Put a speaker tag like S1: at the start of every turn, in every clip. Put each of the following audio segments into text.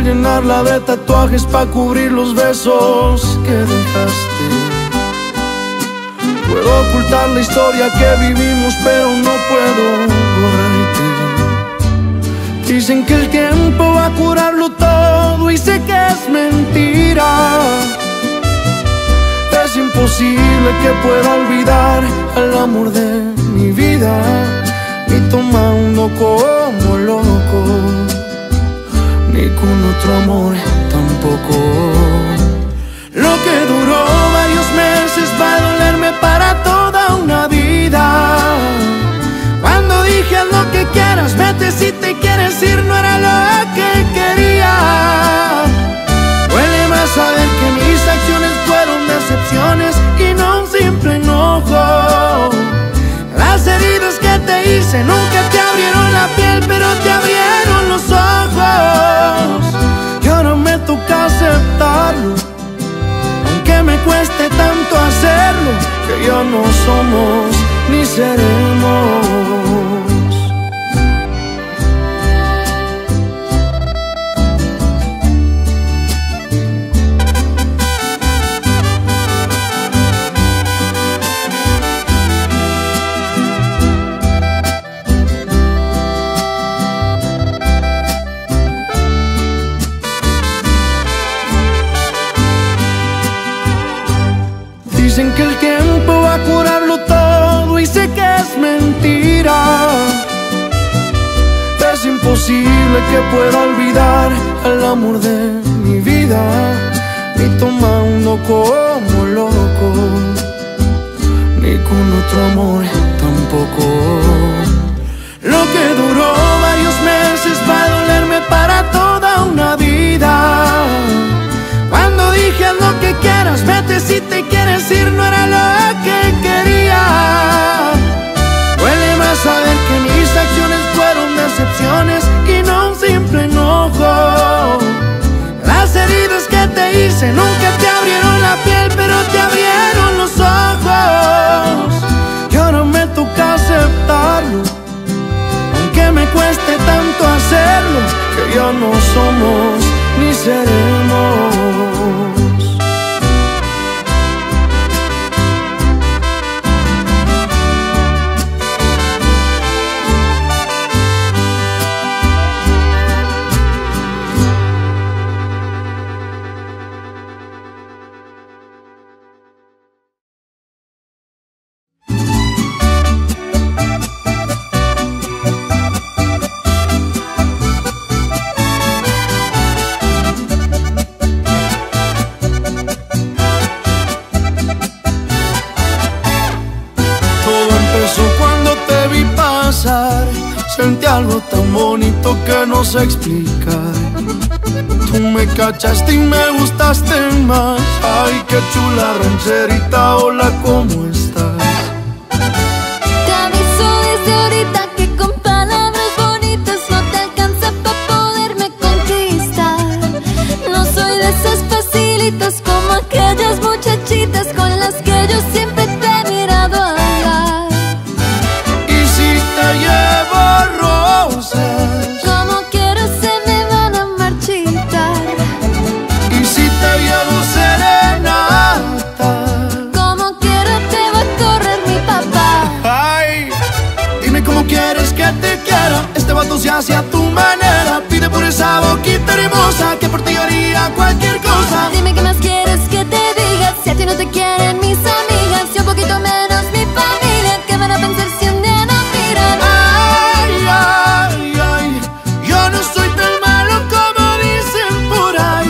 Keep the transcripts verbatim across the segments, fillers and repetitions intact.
S1: llenarla de tatuajes pa' cubrir los besos que dejaste. Puedo ocultar la historia que vivimos, pero no puedo borrarte. Dicen que el tiempo va a curarlo todo y sé que es mentira. Es imposible que pueda olvidar al amor de mi vida, ni tomando como loco, ni con otro amor tampoco. Lo que duró varios meses va a dolerme para toda una vida. Cuando dije haz lo que quieras, vete si te quieres ir, no era lo que quería. Duele más saber que mis acciones fueron decepciones y no un simple enojo. Las heridas que te hice nunca te abrieron la piel, pero te abrieron los ojos. Y ahora me toca aceptarlo, aunque me cueste tanto hacerlo, que ya no somos ni seremos. Dicen que el tiempo va a curarlo todo y sé que es mentira. Es imposible que pueda olvidar al amor de mi vida, ni tomando como loco, ni con otro amor tampoco. Lo que duró varios meses va a dolerme para toda una vida. Cuando dije haz lo que quieras, vete si te quieres ir, no era lo que quería. Duele más saber que mis acciones fueron decepciones y no un simple enojo. Las heridas que te hice nunca te abrieron la piel, pero te abrieron los ojos. Y ahora me toca aceptarlo, aunque me cueste tanto hacerlo, que ya no somos ni seremos. Sentí algo tan bonito que no sé explicar. Tú me cachaste y me gustaste más. Ay, qué chula rancherita, hola, ¿cómo estás?
S2: Te aviso desde ahorita que con palabras bonitas no te alcanza para poderme conquistar. No soy de esas facilitas como aquellas muchachitas con las que yo siempre te he mirado hablar.
S1: Y si te llevo rosas,
S2: como quiero se me van a marchitar.
S1: y si te llevo serenata,
S2: Como quiero te va a correr mi papá.
S1: ay, dime cómo quieres que te quiera. Este vato se hace a tu manera. Pide por esa boquita hermosa que por ti haría cualquier cosa.
S2: Dime qué más quieres que te diga. Si a ti no te quieren mis amigas y un poquito menos mi familia, ¿qué van a pensar si un día no miran?
S1: Ay, ay, ay, yo no soy tan malo como dicen por ahí.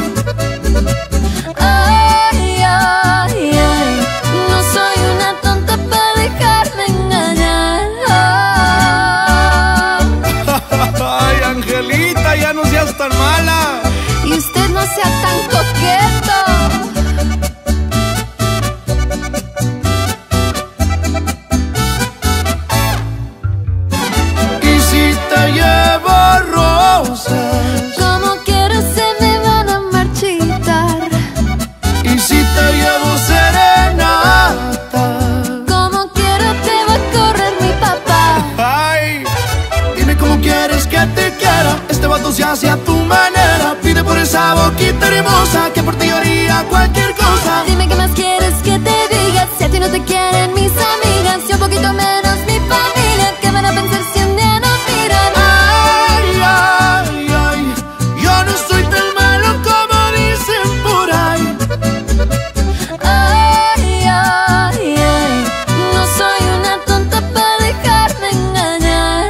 S2: Ay, ay, ay, no soy una tonta para dejarme engañar.
S1: Ay, Angelita, ya no seas tan mala.
S2: Y usted no sea tan coqueto.
S1: Y si te llevo rosas,
S2: Como quiero se me van a marchitar.
S1: y si te llevo serenata,
S2: Como quiero te va a correr mi papá.
S1: ay, dime cómo quieres que te quiera. Este vato se hace a tu manera. Pide por esa esa boquita hermosa que por ti haría cualquier cosa.
S2: Dime qué más quieres que te diga, si a ti no te quieren mis amigas y un poquito menos mi familia, ¿qué van a pensar si un día nos miran?
S1: Ay, ay, ay, yo no soy tan malo como dicen por ahí.
S2: Ay, ay, ay, no soy una tonta para dejarme engañar.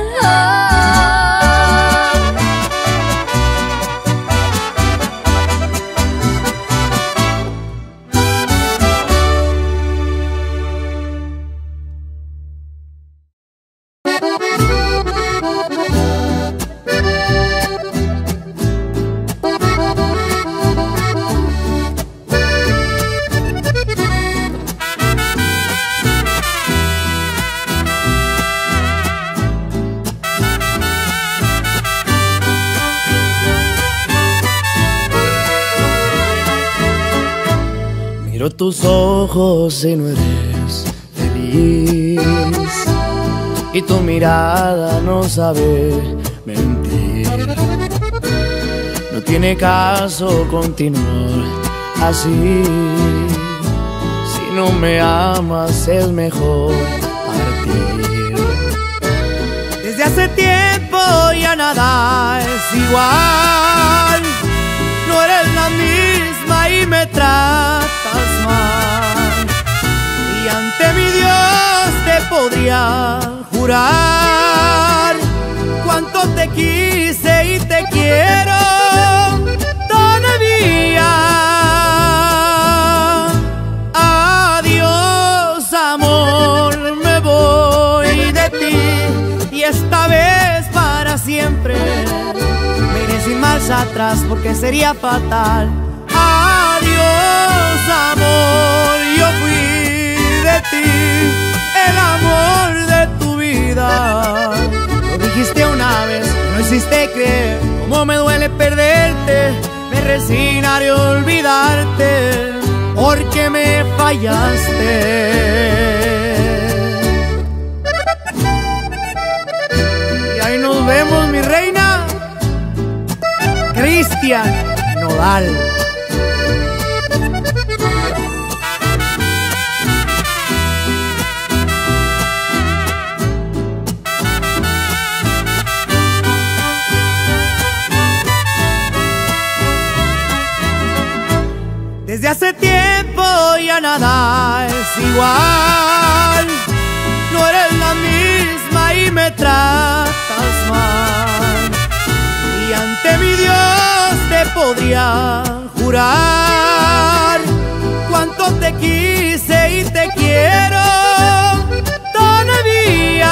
S1: Miro tus ojos y no eres feliz, y tu mirada no sabe mentir. No tiene caso continuar así. Si no me amas es mejor partir. Desde hace tiempo ya nada es igual. No eres la misma y me tratas mal. Y ante mi Dios te podría jurar cuánto te quise y te quiero todavía. Adiós, amor, me voy de ti, y esta vez para siempre. Me iré sin marcha atrás porque sería fatal. Adiós, amor, yo fui de ti, el amor de tu vida. Lo dijiste una vez, no hiciste creer cómo me duele perderte. Me resignaré a olvidarte porque me fallaste. Y ahí nos vemos, mi reina. Cristian Nodal. Desde hace tiempo ya nada es igual. No eres la misma y me tratas mal. Y ante mi Dios te podría jurar cuánto te quise y te quiero todavía.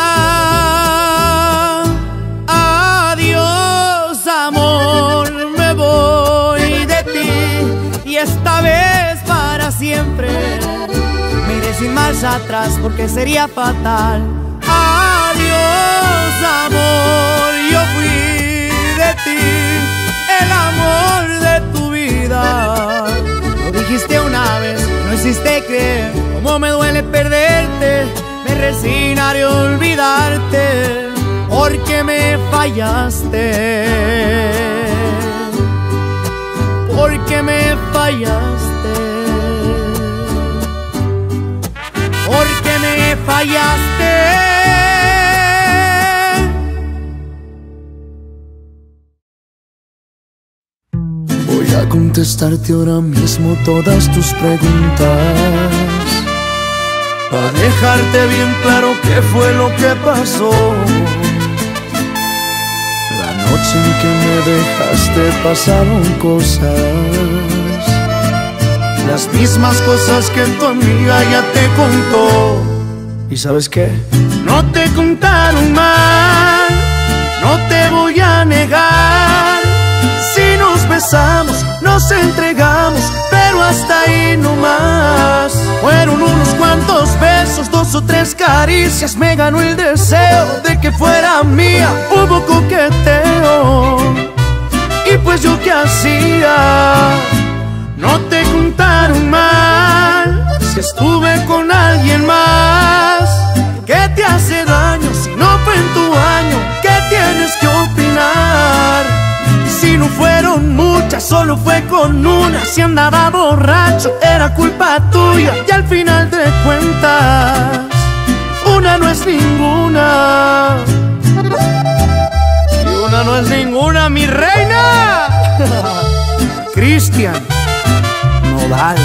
S1: Adiós, amor, me voy de ti, y esta vez para siempre. Me iré sin marcha atrás porque sería fatal. Adiós, amor, yo fui de ti, el amor de tu vida. Lo dijiste una vez, no hiciste creer cómo me duele perderte. Me resignaré a olvidarte porque me fallaste. Porque me fallaste. Porque me fallaste. Voy a contestarte ahora mismo todas tus preguntas, para dejarte bien claro qué fue lo que pasó. La noche en que me dejaste pasaron cosas, las mismas cosas que tu amiga ya te contó. ¿Y sabes qué? No te contaron mal, no te voy a negar. Si nos besamos, nos entregamos, pero hasta ahí no más. Fueron unos cuantos besos, dos o tres caricias, me ganó el deseo de que fuera mía. Hubo coqueteo, y pues yo qué hacía. No te contaron mal, si estuve con alguien más. ¿Qué te hace daño si no fue en tu año? ¿Qué tienes que opinar? Si no fueron muchas, solo fue con una. Si andaba borracho era culpa tuya. Y al final de cuentas, una no es ninguna. Y una no es ninguna, mi reina. Cristian Nodal.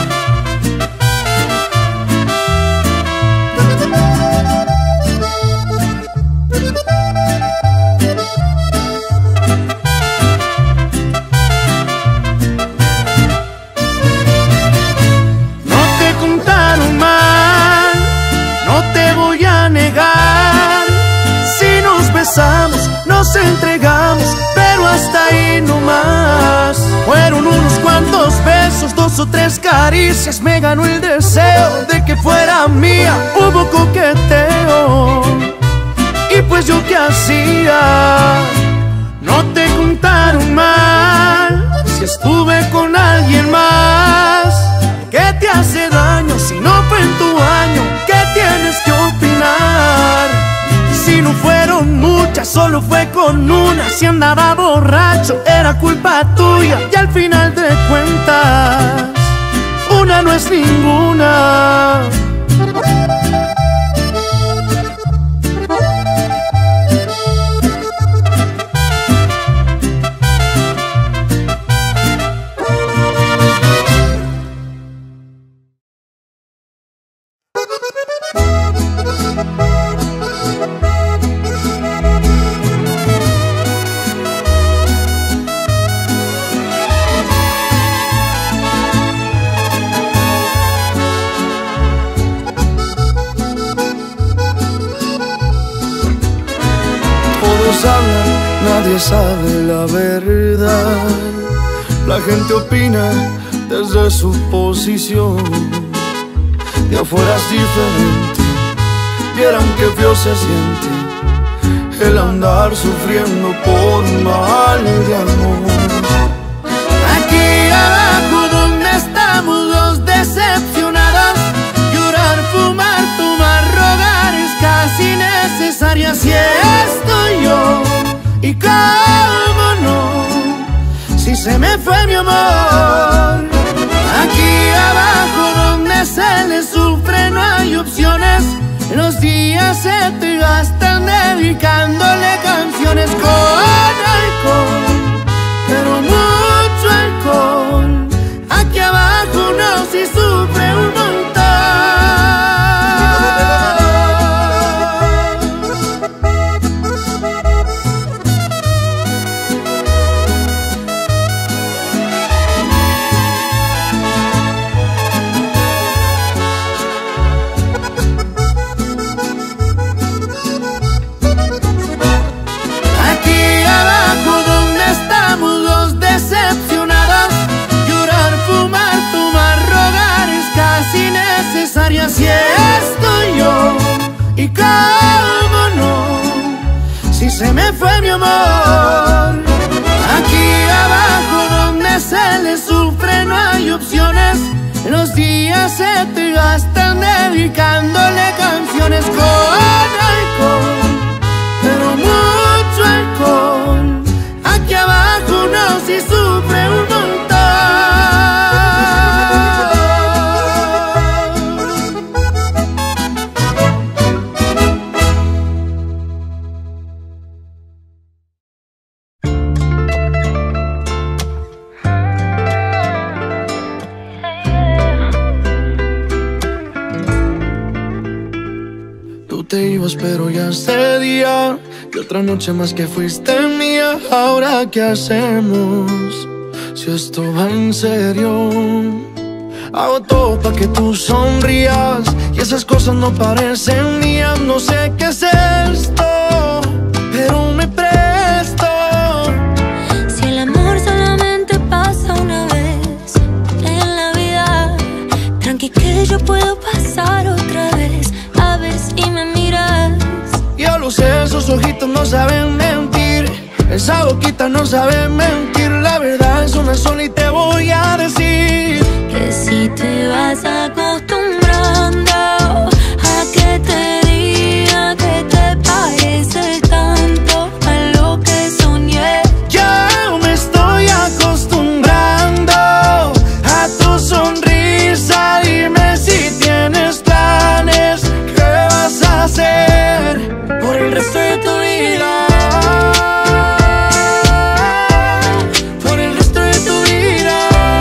S1: Nos entregamos, pero hasta ahí no más. Fueron unos cuantos besos, dos o tres caricias. Me ganó el deseo de que fuera mía. Hubo coqueteo, y pues yo qué hacía. No te contaron mal si estuve con alguien más. ¿Qué te hace daño si no fue en tu año? ¿Qué tienes que opinar? Si no fueron muchas, solo fue con una. Si andaba borracho, era culpa tuya. Y al final de cuentas, una no es ninguna. Nadie sabe la verdad. La gente opina desde su posición. De afuera es diferente. Vieran qué feo se siente el andar sufriendo por un mal de amor. Aquí abajo donde estamos los decepcionados, llorar, fumar, tomar, rogar es casi necesario. Así estoy yo. Y cómo no, si se me fue mi amor. Aquí abajo donde se le sufre no hay opciones. Los días se te gastan dedicándole canciones con alcohol, pero mucho alcohol. Aquí abajo no, si sufre un montón. Así estoy yo, y cómo no, si se me fue mi amor. Aquí abajo donde se le sufre no hay opciones. Los días se te gastan dedicándole canciones con alcohol, pero mucho alcohol. Aquí abajo no, si sufre un montón. Te ibas pero ya es de día, y otra noche más que fuiste mía. Ahora qué hacemos si esto va en serio. Hago todo pa' que tú sonrías y esas cosas no parecen mías. No sé qué es esto, pero me presto.
S2: Si el amor solamente pasa una vez en la vida, tranqui que yo puedo pasar otra vez. A ver si me miras.
S1: Ya lo sé, esos ojitos no saben mentir, esa boquita no sabe mentir. La verdad es una sola y te voy a decir
S2: que si te vas acostumbrando a que te diga que te parece tanto a lo que soñé.
S1: Ya me estoy acostumbrando sonrisa, dime si tienes planes. ¿Qué vas a hacer por el resto de tu vida? Por el resto de tu vida.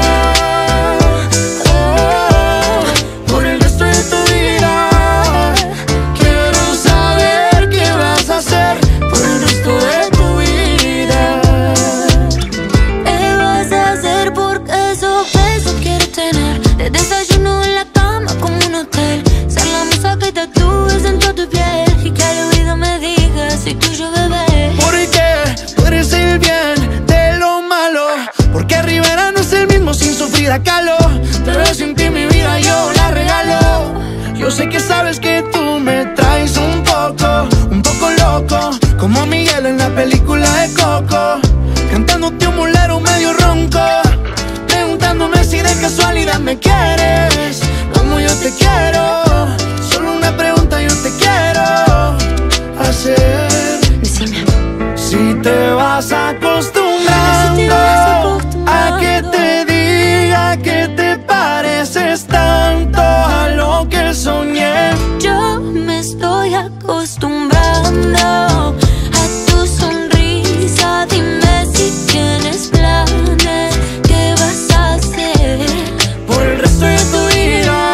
S1: Oh, por el resto de tu vida. Quiero saber qué vas a hacer por el resto de tu vida.
S2: ¿Qué vas a hacer? Porque esos besos quiero tener. Te desayuno en la cama como un hotel. Ser la musa que tatúes en toda tu piel y que al oído me digas soy tuyo, bebé.
S1: Porque tú eres el bien de lo malo. Porque Rivera no es el mismo sin sufrir a calo. Pero sin ti mi vida yo la regalo. Yo sé que sabes que tú me traes un poco, un poco loco, como Miguel en la película de Coco, cantándote un bolero medio ronco, preguntándome si de casualidad me quieres como yo te quiero. Solo una pregunta yo te quiero hacer.
S2: Decime.
S1: Si te vas acostumbrando,
S2: Si te vas acostumbrando
S1: a que te diga que te pareces tanto a lo que soñé.
S2: Yo me estoy acostumbrando a tu sonrisa. Dime si tienes planes. ¿Qué vas a hacer
S1: Por el resto de tu vida.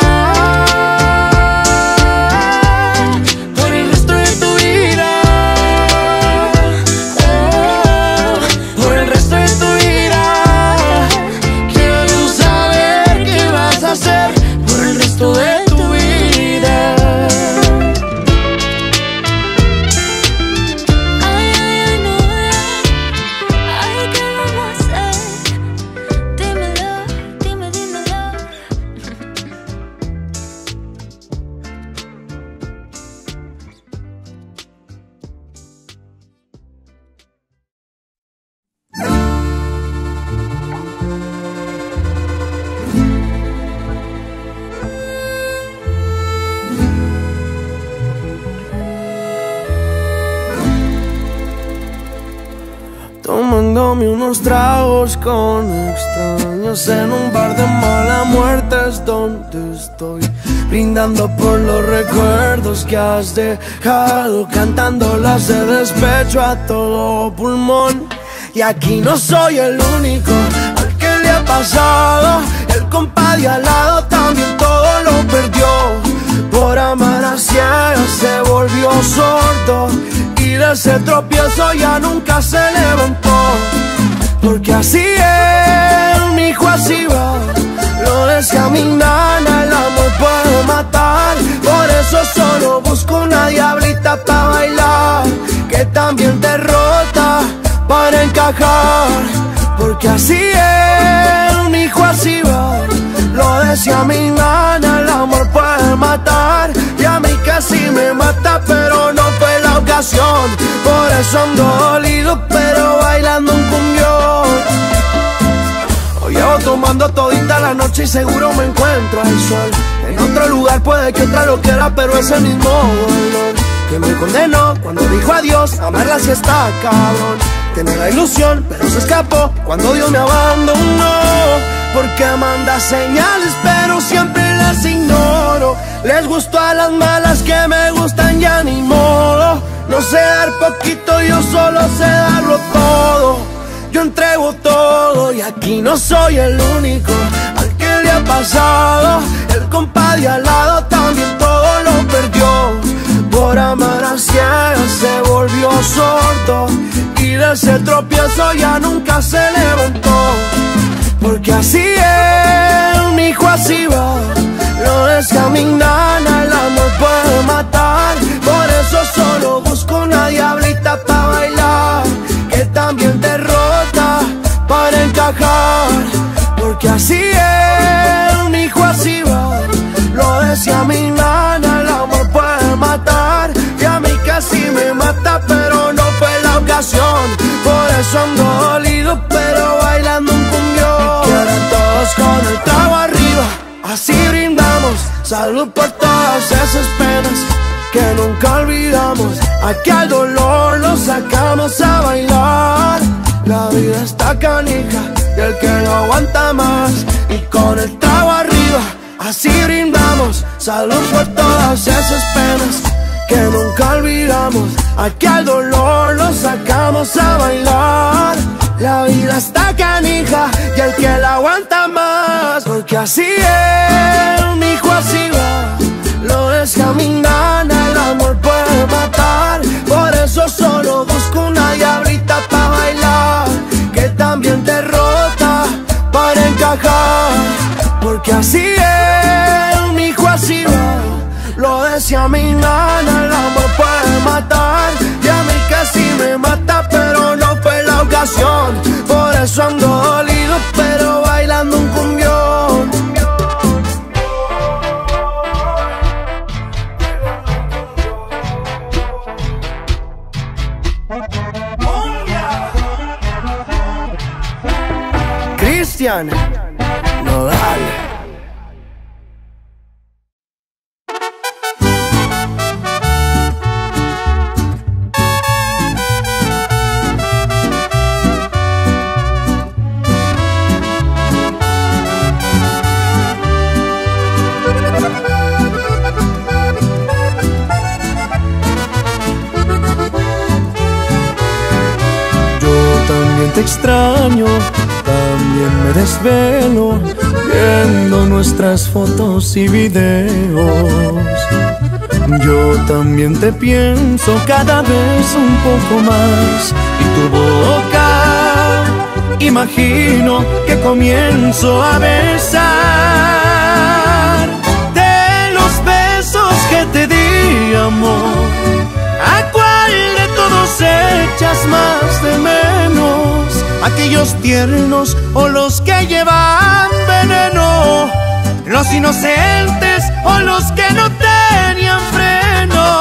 S1: Por el resto de tu vida. Oh, por el resto de tu vida. Quiero saber qué vas a hacer por el resto de tu vida.
S2: Ay, ay, ay, no, ay, ¿qué vamos a hacer? Dímelo, dime, dímelo.
S1: Tomándome unos tragos con extraños en un bar de mala muerte es donde estoy, brindando por los recuerdos que has dejado, cantándolas de despecho a todo pulmón. Y aquí no soy el único al que le ha pasado. El compa de al lado también todo lo perdió. Por amar a ciegas se volvió sordo y de ese tropiezo ya nunca se levantó. Porque así es, mijo, así va. Lo decía mi nana, el amor puede matar. Por eso solo busco una diablita pa' bailar, que también te rota para encajar. Porque así es, mijo, así va. Lo decía mi nana, el amor puede matar. Y a mí casi me mata, pero no fue la ocasión. Por eso ando dolido, pero bailando un cumbión. Hoy llevo tomando todita la noche y seguro me encuentro al sol. En otro lugar puede que otra lo quiera, pero ese mismo dolor que me condenó cuando dijo adiós, amarla si está cabrón. Tenía la ilusión, pero se escapó cuando Dios me abandonó. Porque manda señales, pero siempre las ignoro. Les gustó a las malas que me gustan, ya ni modo. No sé dar poquito, yo solo sé darlo todo. Yo entrego todo y aquí no soy el único al que le ha pasado. El compa de al lado también todo lo perdió. Por amar a ciegas se volvió sordo y de ese tropiezo ya nunca se levantó. Porque así es, mijo, así va. Lo decía mi nana, el amor puede matar. Por eso solo busco una diablita pa' bailar, que también te rota para encajar. Porque así es, mijo, así va. Lo decía mi nana, el amor puede matar. Y a mí casi me mata, pero no fue la ocasión. Por eso ando dolido, pero bailando un cumbión. Quieren todos con el trago arriba, así brindamos. Salud por todas esas penas que nunca olvidamos. Aquí al dolor lo sacamos a bailar. La vida está canija y el que lo aguanta más. Y con el trago arriba, así brindamos. Salud por todas esas penas que nunca olvidamos. Aquí al dolor lo sacamos a bailar. La vida está canija y el que la aguanta más. Porque así es, mijo, así va. Lo deja mi gana, el amor puede matar. Por eso solo busco una diablita pa' bailar, que también te rota para encajar. Porque así es, mijo, así va. Lo decía mi nana, el amor puede matar. Y a mí casi me mata, pero no fue la ocasión. Por eso ando dolido, pero bailando un cumbión. Cristian Nodal. Te extraño, también me desvelo viendo nuestras fotos y videos. Yo también te pienso cada vez un poco más. Y tu boca, imagino que comienzo a besar. De los besos que te di, amor, ¿a cuál de todos echas más de menos? ¿Aquellos tiernos o los que llevan veneno? ¿Los inocentes o los que no tenían freno?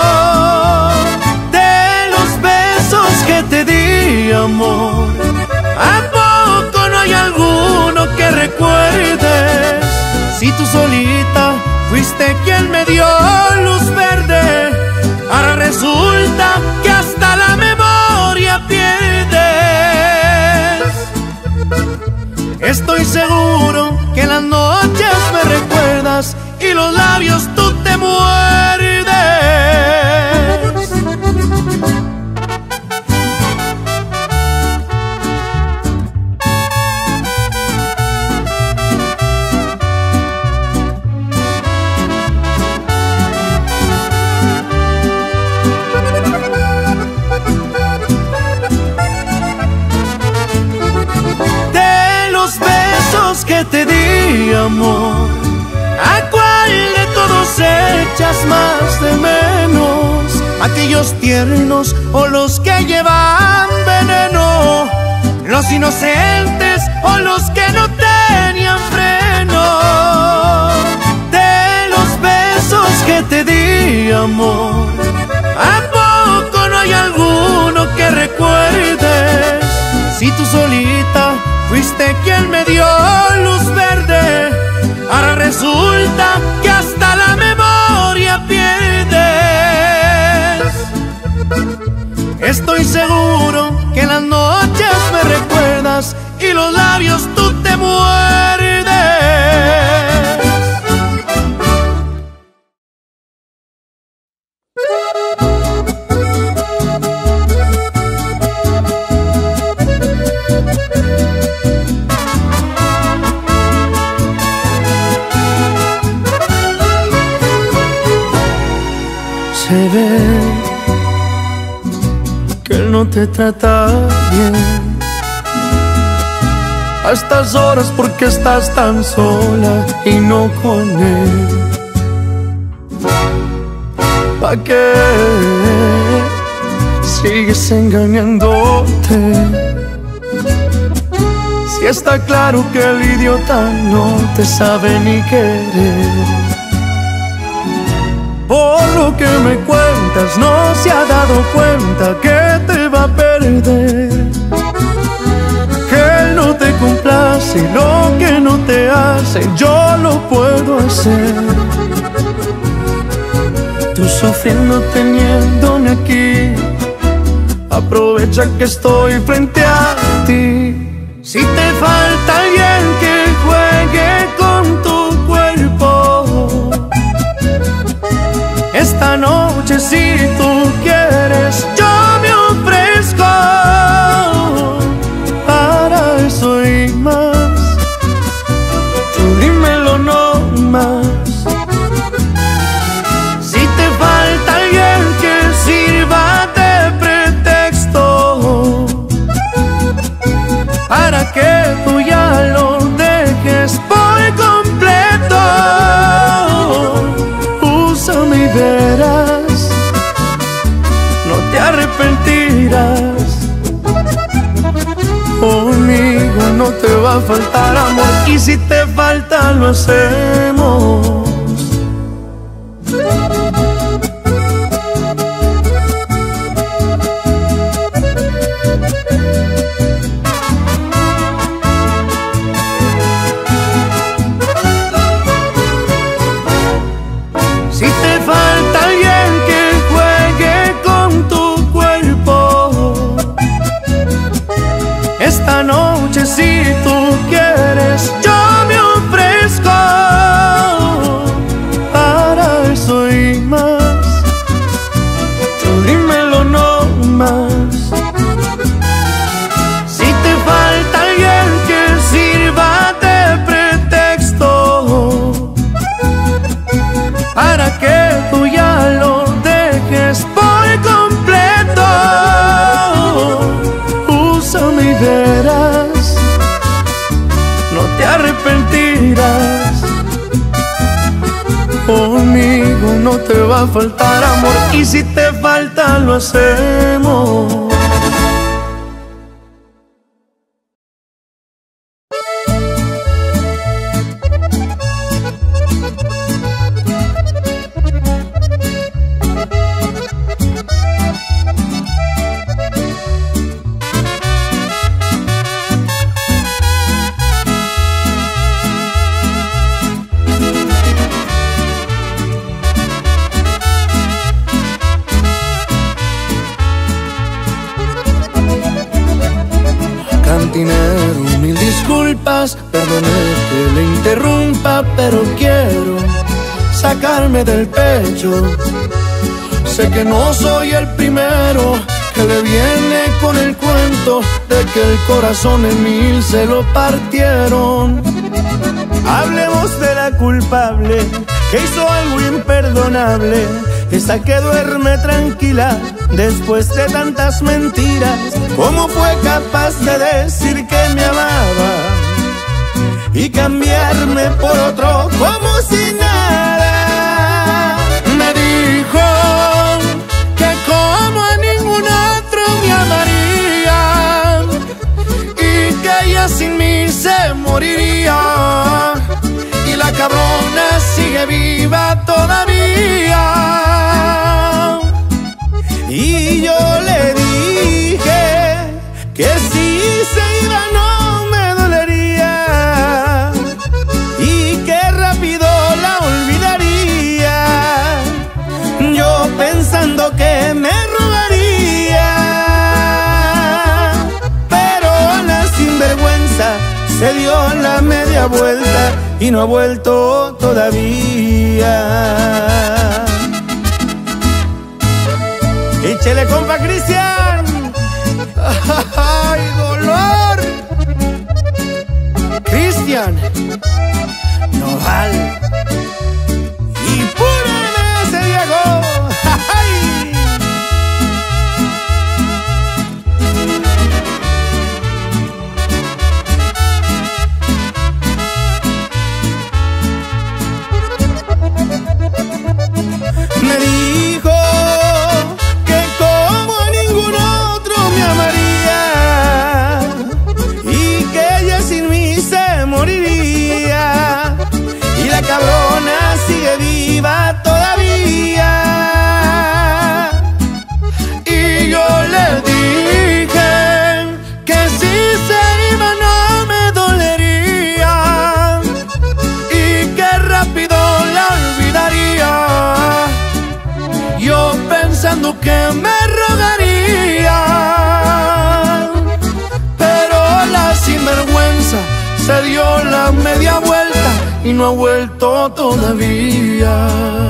S1: De los besos que te di, amor, ¿a poco no hay alguno que recuerdes? Si tú solita fuiste quien me dio luz verde, ahora resulta que hasta la memoria pierdes. Estoy seguro que en las noches me recuerdas y los labios tú te muerdes. Que te di, amor, ¿a cuál de todos echas más de menos? ¿Aquellos tiernos o los que llevan veneno? ¿Los inocentes o los que no tenían freno? De los besos que te di, amor, ¿a poco no hay alguno que recuerdes? Si tú solita fuiste quien me dio luz verde, ahora resulta que hasta la memoria pierdes. Estoy seguro que en las noches me recuerdas y los labios tú te muerdes. Se ve que él no te trata bien a estas horas porque estás tan sola y no con él. ¿Pa' qué sigues engañándote? Si está claro que el idiota no te sabe ni querer. Por lo que me cuentas, no se ha dado cuenta que te va a perder, que él no te complace y lo que no te hace yo lo puedo hacer. Tú sufriendo teniéndome aquí, aprovecha que estoy frente a ti. Si te falta alguien que juegue con tu cuerpo, esta noche si tú quieres yo me ofrezco para eso y más. Tú dímelo no más. Si te falta alguien que sirva de pretexto para que tú ya lo dejes por completo, úsame y verás, no te arrepentirás. Conmigo no te va a faltar amor, y si te falta lo hacemos. Si te falta alguien que juegue con tu cuerpo, esta noche si tú quieres yo me ofrezco para eso y más. Tú dímelo no más. Si te falta alguien que sirva de pretexto para que tú ya lo dejes por completo, úsame y verás, no te arrepentirás. Conmigo no te va a faltar amor, y si te falta lo hacemos. Cantinero, mil disculpas, perdone que le interrumpa, pero quiero sacarme del pecho. Sé que no soy el primero que le viene con el cuento de que el corazón en mil se lo partieron.
S3: Hablemos de la culpable que hizo algo imperdonable, esa que duerme tranquila después de tantas mentiras. ¿Cómo fue capaz de decir que me amaba y cambiarme por otro como si nada?
S1: Me dijo que como a ningún otro me amaría y que ella sin mí se moriría, y la cabrona sigue viva todavía.
S3: Y yo le dije que si se iba no me dolería y que rápido la olvidaría, yo pensando que me robaría. Pero la sinvergüenza se dio la media vuelta y no ha vuelto todavía. ¡Échele, compa Cristian!
S1: ¡Ay, dolor! Cristian
S3: Nodal y pura ese Diego. ¡Ay! Me dijo que como a ningún otro me amaría y que ella sin mí se moriría, y la cabrona sigue viva todavía.
S1: y yo le dije que si se iba no me dolería y que rápido la olvidaría, yo pensando que me rogaría. se dio la media vuelta y no ha vuelto todavía.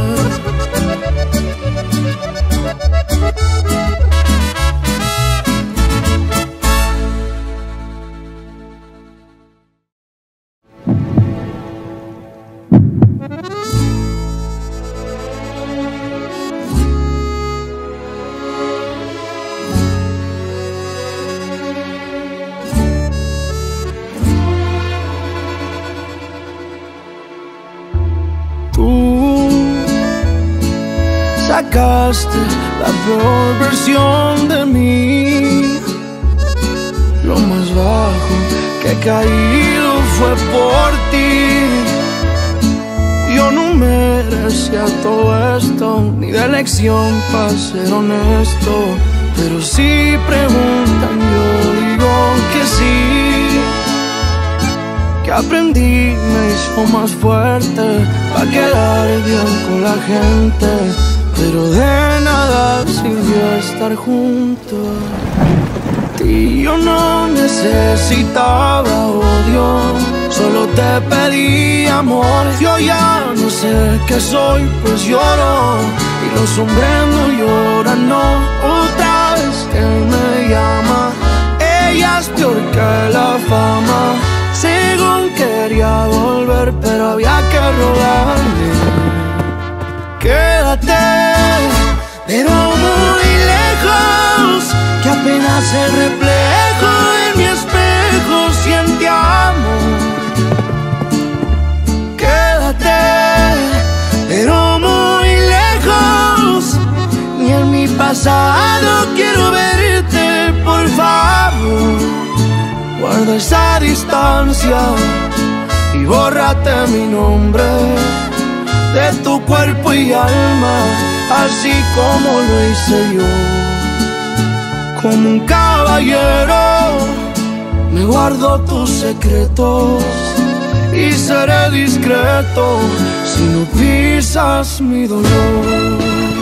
S3: Sacaste la peor versión de mí. Lo más bajo que he caído fue por ti. Yo no merecía todo esto, ni de elección para ser honesto. Pero si preguntan, yo digo que sí. Que aprendí me hizo más fuerte pa' quedar bien con la gente. Pero de nada sirvió estar junto a ti. Yo no necesitaba odio, solo te pedí amor. Yo ya no sé qué soy, pues lloro. Y los hombres no lloran, no. Otra vez él me llama, ella es peor que la fama. Según quería volver, pero había que rogarle. Quédate, pero muy lejos, que apenas el reflejo de mi espejo siente amor. Quédate, pero muy lejos, ni en mi pasado quiero verte, por favor. Guarda esa distancia y bórrate mi nombre de tu cuerpo y alma, así como lo hice yo. Como un caballero me guardo tus secretos y seré discreto si no pisas mi dolor.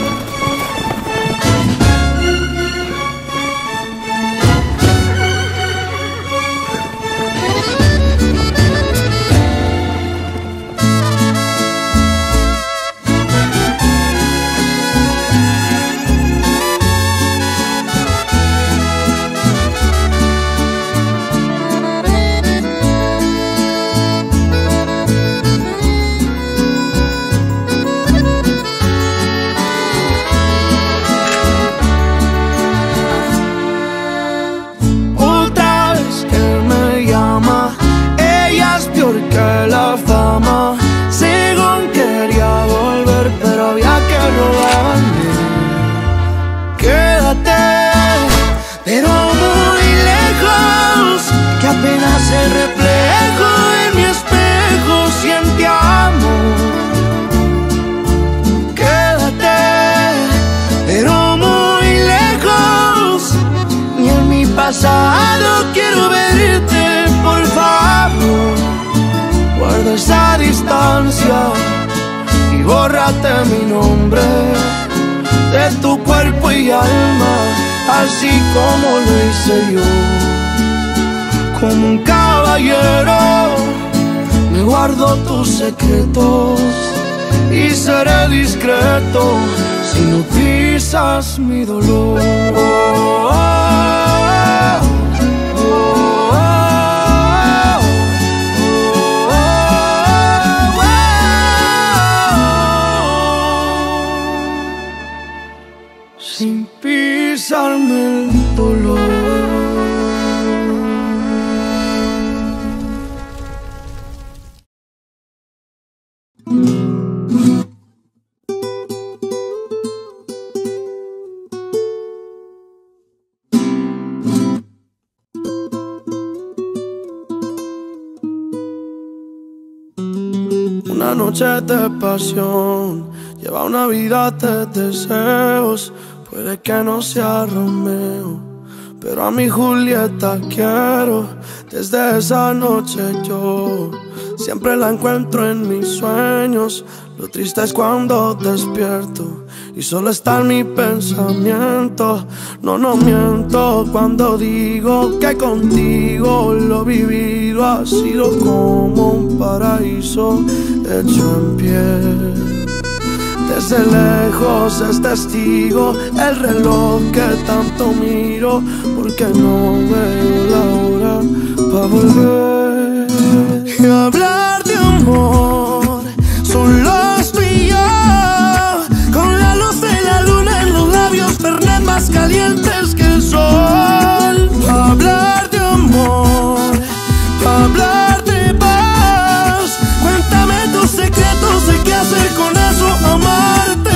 S3: Que la fama, según quería volver, pero había que robarle. Quédate, pero muy lejos, que apenas el reflejo de mi espejo siente amor. Quédate, pero muy lejos, ni en mi pasado quiero verte, por favor. Guarda esa distancia y bórrate mi nombre de tu cuerpo y alma, así como lo hice yo. Como un caballero me guardo tus secretos y seré discreto si no pisas mi dolor. Oh, oh, sin pisarme el dolor. Una noche de pasión lleva una vida de deseos. Puede que no sea Romeo, pero a mi Julieta quiero. Desde esa noche yo
S1: Siempre la encuentro en mis sueños. Lo triste es cuando despierto y solo está en mi pensamiento. No, no miento cuando digo que contigo lo vivido ha sido como un paraíso hecho en piel. Desde lejos es testigo el reloj que tanto miro, porque no veo la hora para volver y hablar de amor. Solo tú y yo, con la luz de la luna en los labios, Fernet más calientes que el sol. Hablar de amor, hablar de paz. Cuéntame tus secretos de qué hacer con eso, amarte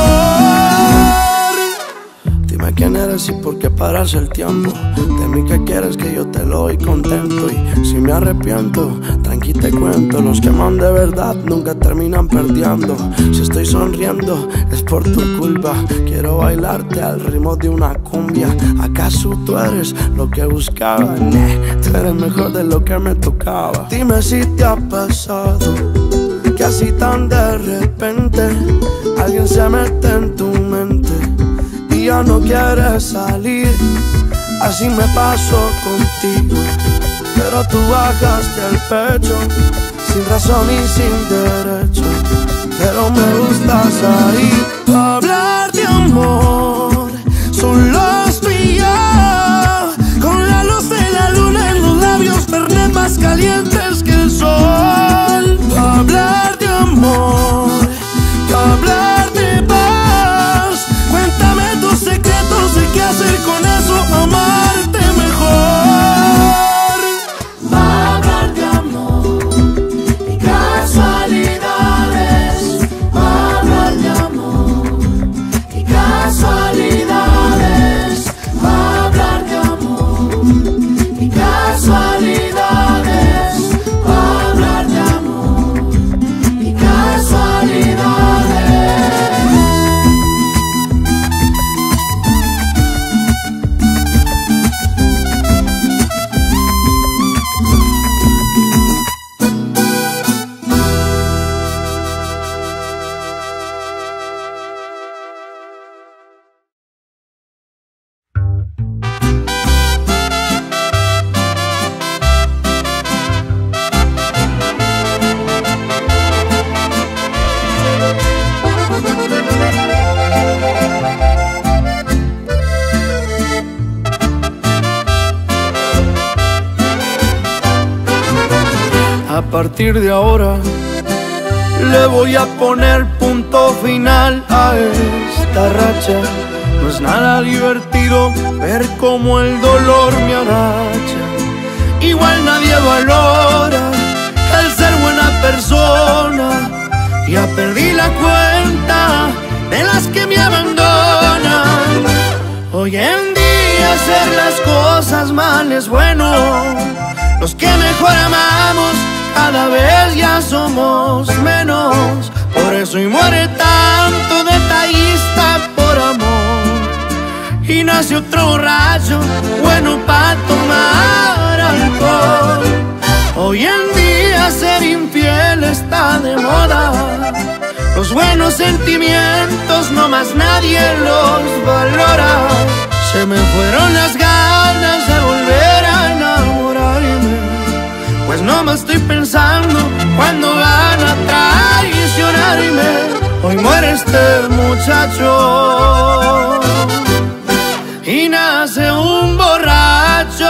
S1: mejor. Dime quién eres y por qué pararse el tiempo. De mí que quieres que yo te lo doy contento. Y si me arrepiento, tranqui te cuento. Los que aman de verdad nunca terminan perdiendo. Si estoy sonriendo es por tu culpa. Quiero bailarte al ritmo de una cumbia. ¿Acaso tú eres lo que buscaba? Nah, tú eres mejor de lo que me tocaba. Dime si te ha pasado que así tan de repente alguien se mete en tu mente y ya no quieres salir. Así me pasó contigo, pero tú bajaste el pecho sin razón y sin derecho. Pero me gustas ahí. Hablar de amor, solo tú y yo, con la luz de la luna en los labios, Fernet más calientes que el sol. Hablar de amor, hablar de paz. Cuéntame tus secretos de qué hacer con eso, amarte mejor.
S2: Va a hablar de amor y casualidades. Va a hablar de amor y casualidades. Va a hablar de amor y casualidades. Va a hablar de amor y casualidades.
S1: A partir de ahora le voy a poner punto final a esta racha. No es nada divertido ver cómo el dolor me aracha. Igual nadie valora el ser buena persona. Ya perdí la cuenta de las que me abandonan. Hoy en día hacer las cosas mal es bueno. Los que mejor amamos cada vez ya somos menos. Por eso y muere tanto detallista por amor. Y nace otro borracho bueno pa' tomar alcohol. Hoy en día ser infiel está de moda. Los buenos sentimientos no más nadie los valora. Se me fueron las ganas de volver a enamorarme, pues no me estoy pensando cuando van a traicionarme. Hoy muere este muchacho y nace un borracho.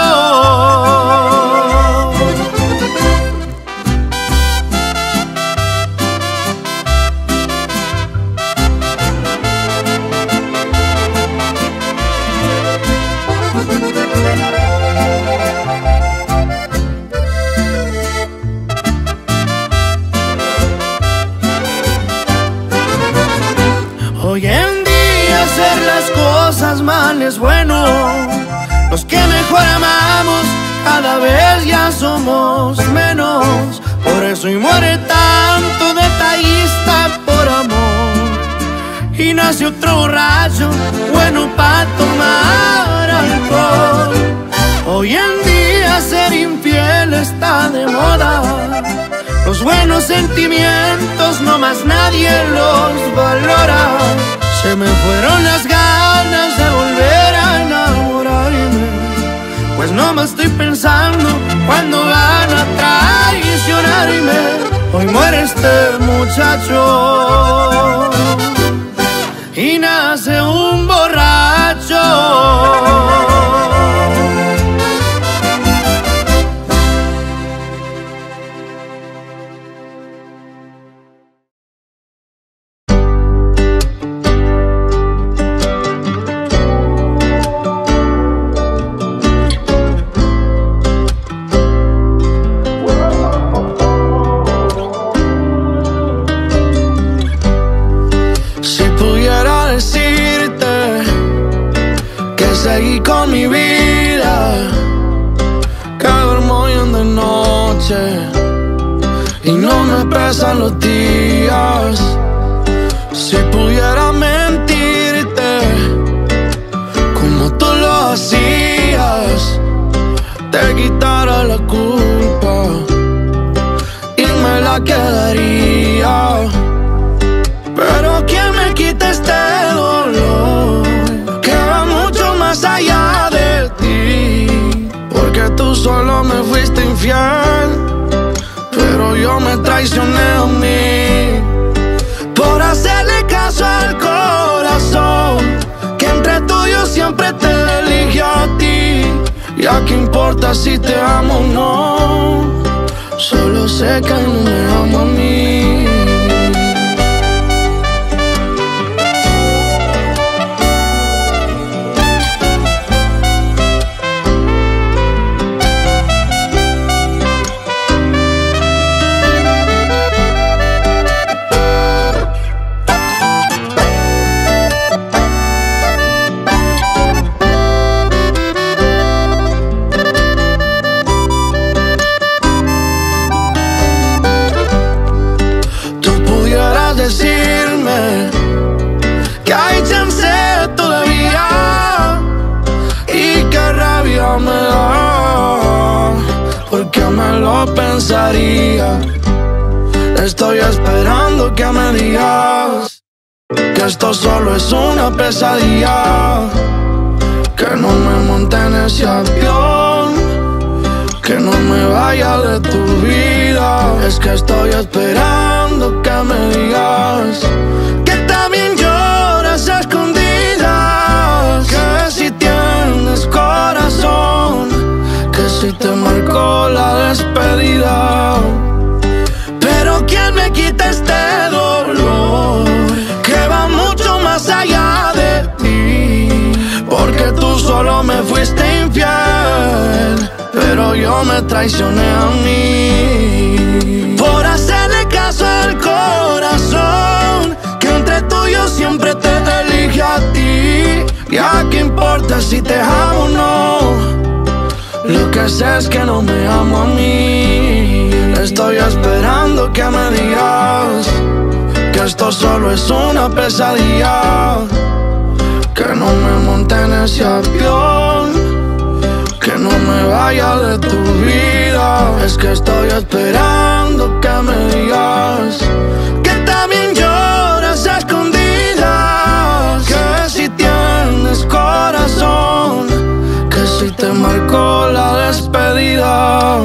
S1: Hoy en día hacer las cosas mal es bueno. Los que mejor amamos cada vez ya somos menos. Por eso y muere tanto detallista por amor. Y nace otro borracho bueno pa' tomar alcohol. Hoy en día ser infiel está de moda. Los buenos sentimientos no más nadie los valora. Se me fueron las ganas de volver a enamorarme, pues no me estoy pensando cuando van a traicionarme. Hoy muere este muchacho y nace un borracho. Seguí con mi vida, que duermo bien de noche y no me pesan los días. Si pudiera mentirte como tú lo hacías, te quitara la culpa y me la quedaría. Pero ¿quién me quita este dolor que va mucho más allá de ti? Porque tú solo me fuiste infiel, pero yo me traicioné a mí por hacerle caso al corazón, que entre tú y yo siempre te elige a ti. Ya qué importa si te amo o no, solo sé que no me amo a mí. Decirme que hay chance todavía y qué rabia me da, porque me lo pensaría. Estoy esperando que me digas que esto solo es una pesadilla, que no me monte en ese avión, que no me vaya de tu vida. Es que estoy esperando que me digas que también lloras a escondidas, que si tienes corazón, que si te marcó la despedida. Pero ¿quién me quita este dolor que va mucho más allá de ti? Porque tú solo me fuiste infiel, pero yo me traicioné a mí por hacerle caso al corazón, que entre tú y yo siempre te elige a ti. Ya qué importa si te amo o no, lo que sé es que no me amo a mí. Estoy esperando que me digas que esto solo es una pesadilla, que no me monte en ese avión, que no me vaya de tu vida. Es que estoy esperando que me digas que también lloras a escondidas, que si tienes corazón, que si te marcó la despedida.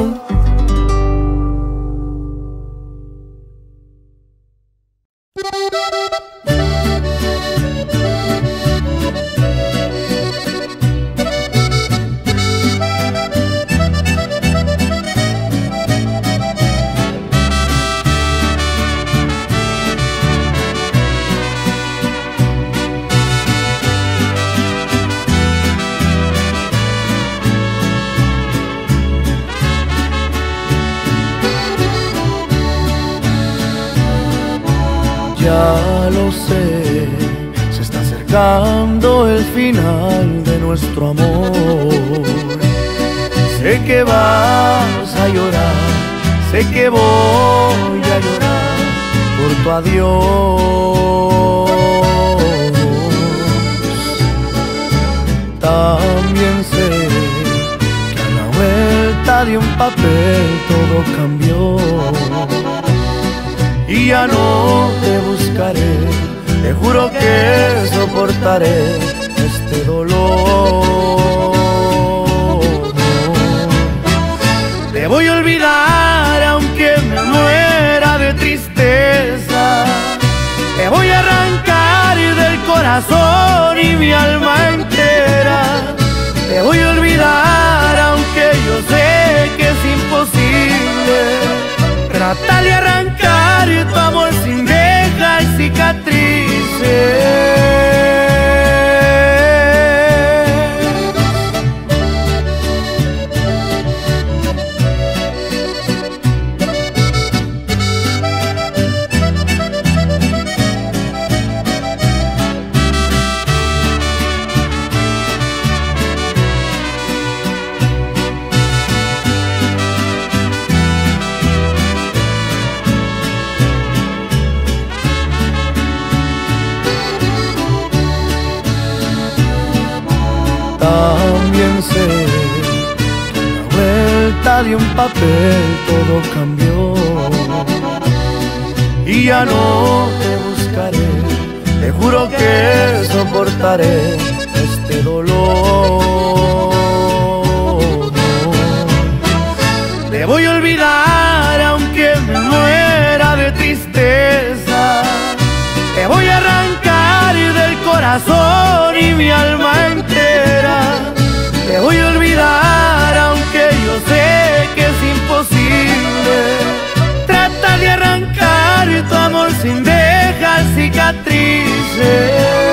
S1: Ya lo sé, se está acercando el final de nuestro amor. Sé que vas a llorar, sé que voy a llorar por tu adiós. También sé que a la vuelta de un papel todo cambió.
S3: y ya no te buscaré. Te juro que soportaré este dolor. Te voy a olvidar aunque me muera de tristeza. Te voy a arrancar del corazón y mi alma entera. Te voy a olvidar aunque yo sé que es imposible. Trata de arrancar tu amor sin dejar cicatrices. También sé que a la vuelta de un papel todo cambió y ya no te buscaré. Te juro que soportaré este dolor. Te voy a olvidar aunque me muera de tristeza. Te voy a arrancar del corazón y mi alma entera. Te voy a olvidar aunque yo sé que es imposible. Trata de arrancar tu amor sin dejar cicatrices.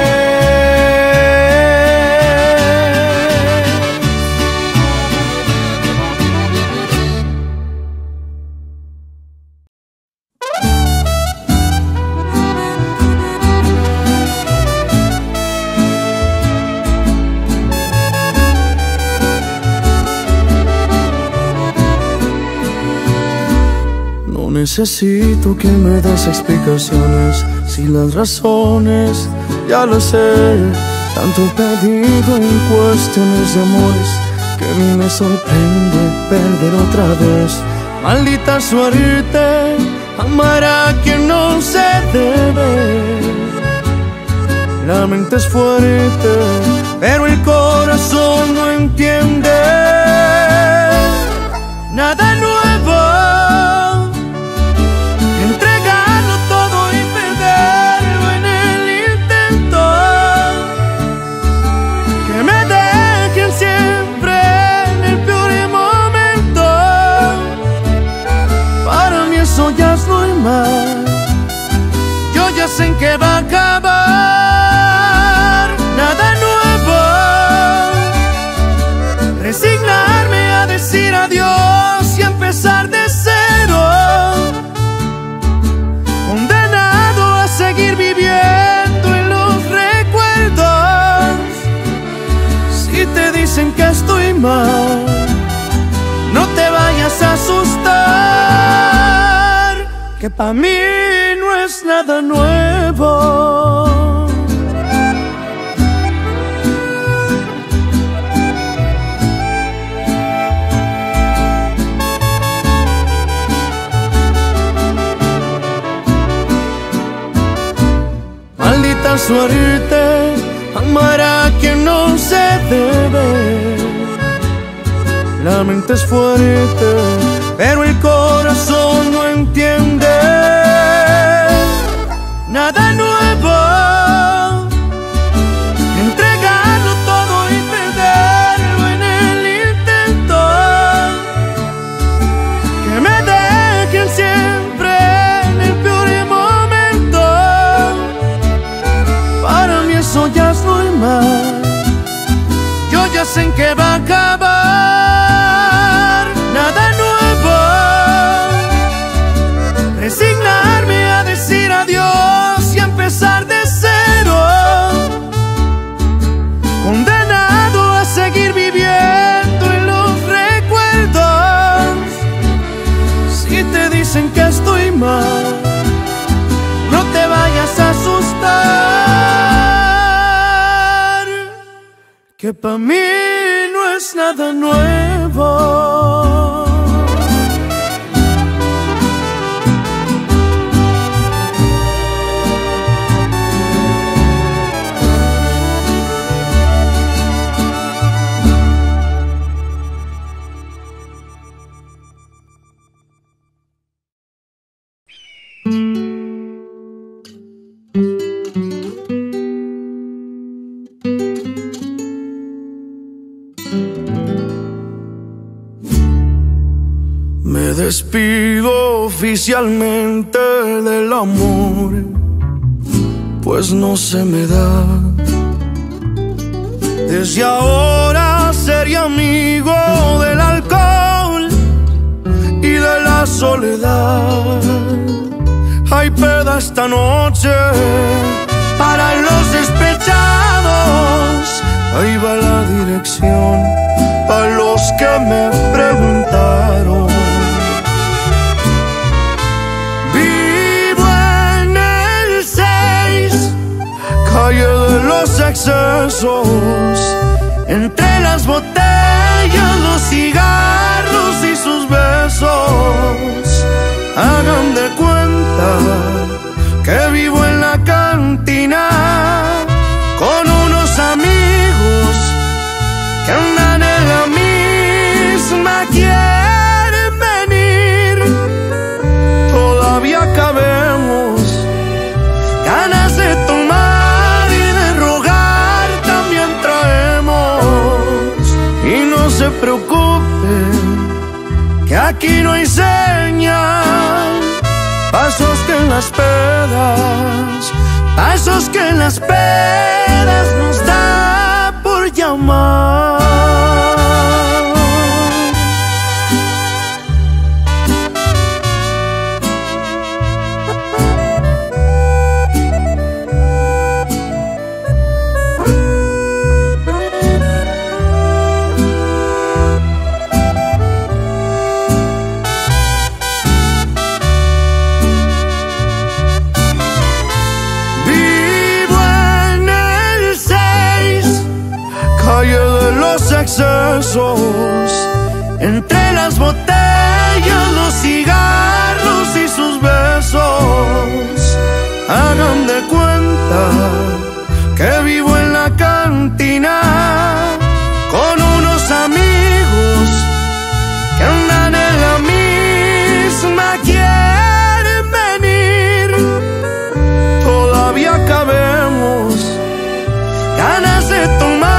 S1: Necesito que me des explicaciones, si las razones ya lo sé. Tanto perdido en cuestiones de amores que a mí me sorprende perder otra vez. Maldita suerte, amar a quien no se debe. La mente es fuerte, pero el corazón no entiende. Nada nuevo, entregarlo todo y perderlo en el intento. Que me dejen siempre en el peor momento. Para mí eso ya es normal. Yo ya sé en qué va a acabar. Nada nuevo, resignarme a decir adiós y empezar de cero. Condenado a seguir viviendo en los recuerdos. Si te dicen que estoy mal, no te vayas a asustar, que para mí no es nada nuevo. Maldita suerte, amar a quien no se debe. La mente es fuerte, pero el corazón no entiende. Nada nuevo, entregarlo todo y perderlo en el intento. Que me dejen siempre en el peor momento. Para mí eso ya es normal. Yo ya sé en qué va a acabar. Nada nuevo, resignarme a decir adiós y empezar de cero. Condenado a seguir viviendo en los recuerdos. Si te dicen que estoy mal, no te vayas a asustar, que para mí no es nada nuevo. despido oficialmente del amor, pues no se me da. Desde ahora seré amigo del alcohol y de la soledad. Hay peda esta noche para los despechados. Ahí va la dirección a los que me preguntaron. Vivo en el seis, calle de los excesos, entre las botellas, los cigarros y sus besos. Hagan de cuenta que vivo en la cantina con unos amigos que andan en la misma. Quieren venir, todavía cabemos, ganas de tomar y de rogar también traemos. Y no se preocupen, que aquí no hay señal. Pasos que en las pedas, pasos que en las pedas nos da por llamar. Excesos, entre las botellas, los cigarros y sus besos. Hagan de cuenta que vivo en la cantina con unos amigos que andan en la misma. Quieren venir, todavía cabemos, ganas de tomar.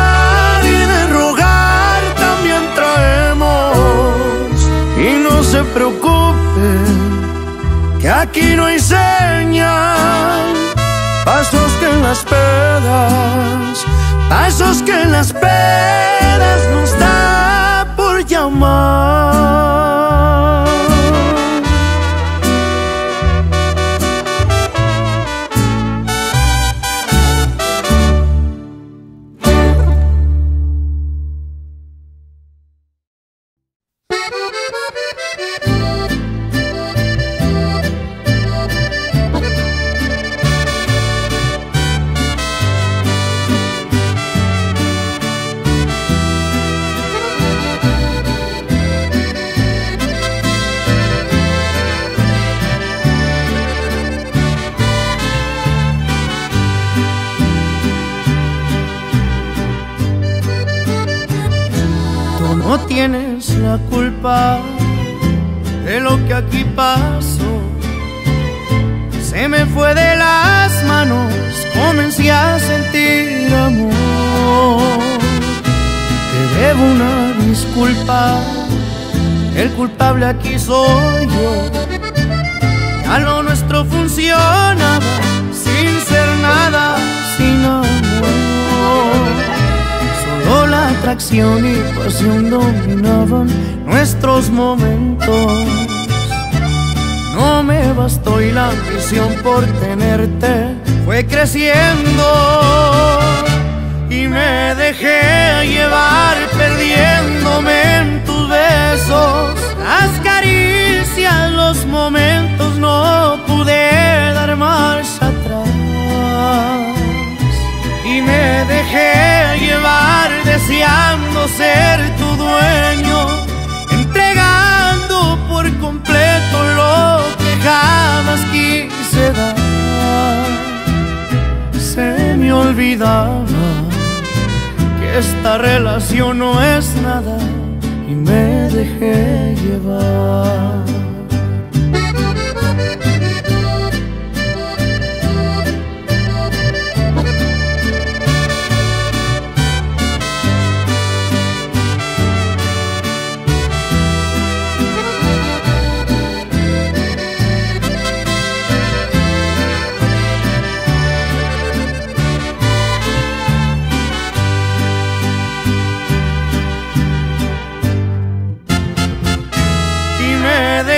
S1: No se preocupen, que aquí no hay señal. Pasos que en las pedas, pasos que en las pedas nos da por llamar.
S4: No tienes la culpa de lo que aquí pasó. Se me fue de las manos, comencé a sentir amor. Te debo una disculpa, el culpable aquí soy yo. Ya lo nuestro funcionaba sin ser nada, sin amor. Solo la atracción y pasión dominaban nuestros momentos. No me bastó y la ambición por tenerte fue creciendo. Y me dejé llevar perdiéndome en tus besos. Las caricias, los momentos, no pude dar marcha atrás. Y me dejé llevar deseando ser tu dueño, entregando por completo lo que jamás quise dar. Se me olvidaba que esta relación no es nada y me dejé llevar.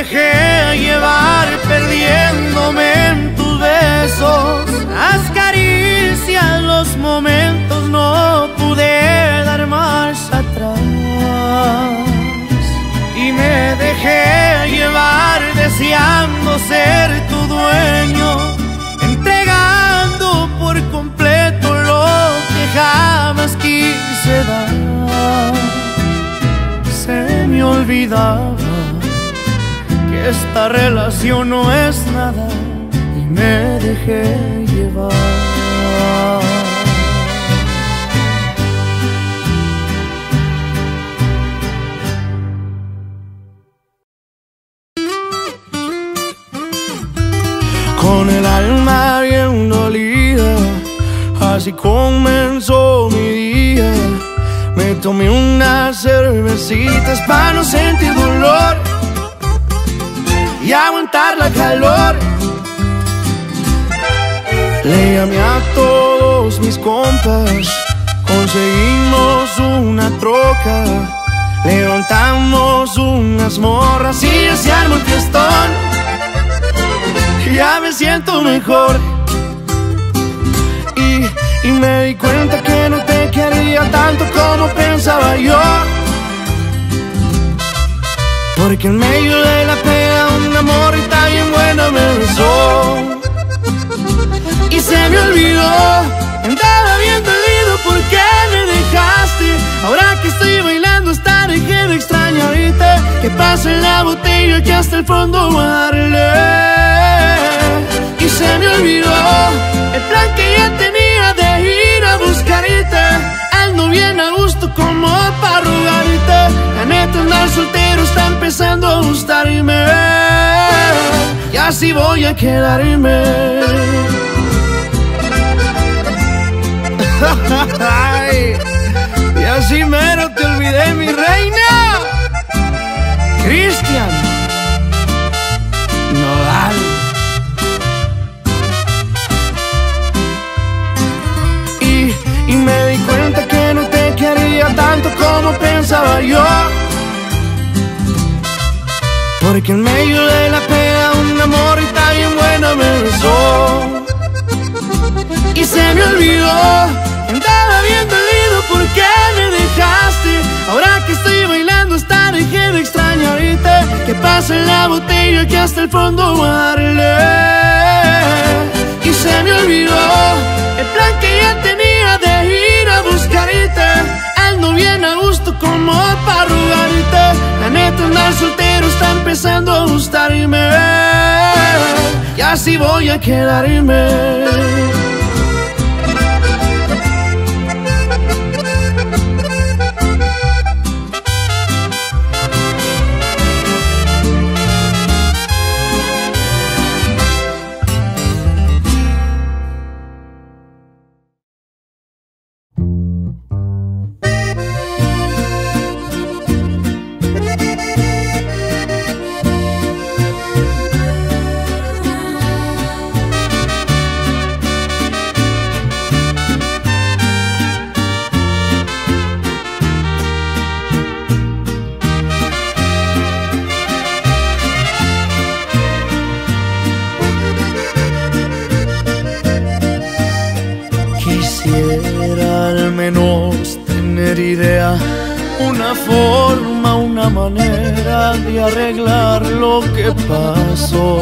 S4: dejé llevar perdiéndome en tus besos. Las caricias, los momentos, no pude dar marcha atrás. Y me dejé llevar deseando ser tu dueño, entregando por completo lo que jamás quise dar. Se me olvidaba que esta relación no es nada y me dejé llevar.
S1: Con el alma bien dolida, así comenzó mi día. Me tomé unas cervecitas para no sentir dolor y aguantar la calor. Le llamé a todos mis compas, conseguimos una troca, levantamos unas morras y ya se armó el fiestón. Ya me siento mejor y, y me di cuenta que no te quería tanto como pensaba yo, porque en medio de la pena una morrita bien buena me besó y se me olvidó. Andaba bien dolido porque me dejaste. Ahora que estoy bailando hasta dejé de extrañarte. Que pase la botella que hasta el fondo voy a darle. Y se me olvidó el plan que ya tenía de ir a buscarte. Ando bien a gusto como para rogarte. La neta andar soltero está empezando a gustarme y así voy a quedarme. Ay, y así mero te olvidé, mi reina. Cristian Nodal. Y, y me di cuenta que no te quería tanto como pensaba yo, porque en medio de la pena una morrita bien buena me besó y se me olvidó. Andaba bien dolido porque me dejaste. Ahora que estoy bailando hasta dejé de extrañarte. Que pase la botella que hasta el fondo voy a darle. Y se me olvidó el plan que ya tenía de ir a buscarte. Ando bien a gusto como para rogarte. La neta andar soltero está empezando a gustarme y así voy a quedarme. Quisiera al menos tener idea, una forma, una manera de arreglar lo que pasó.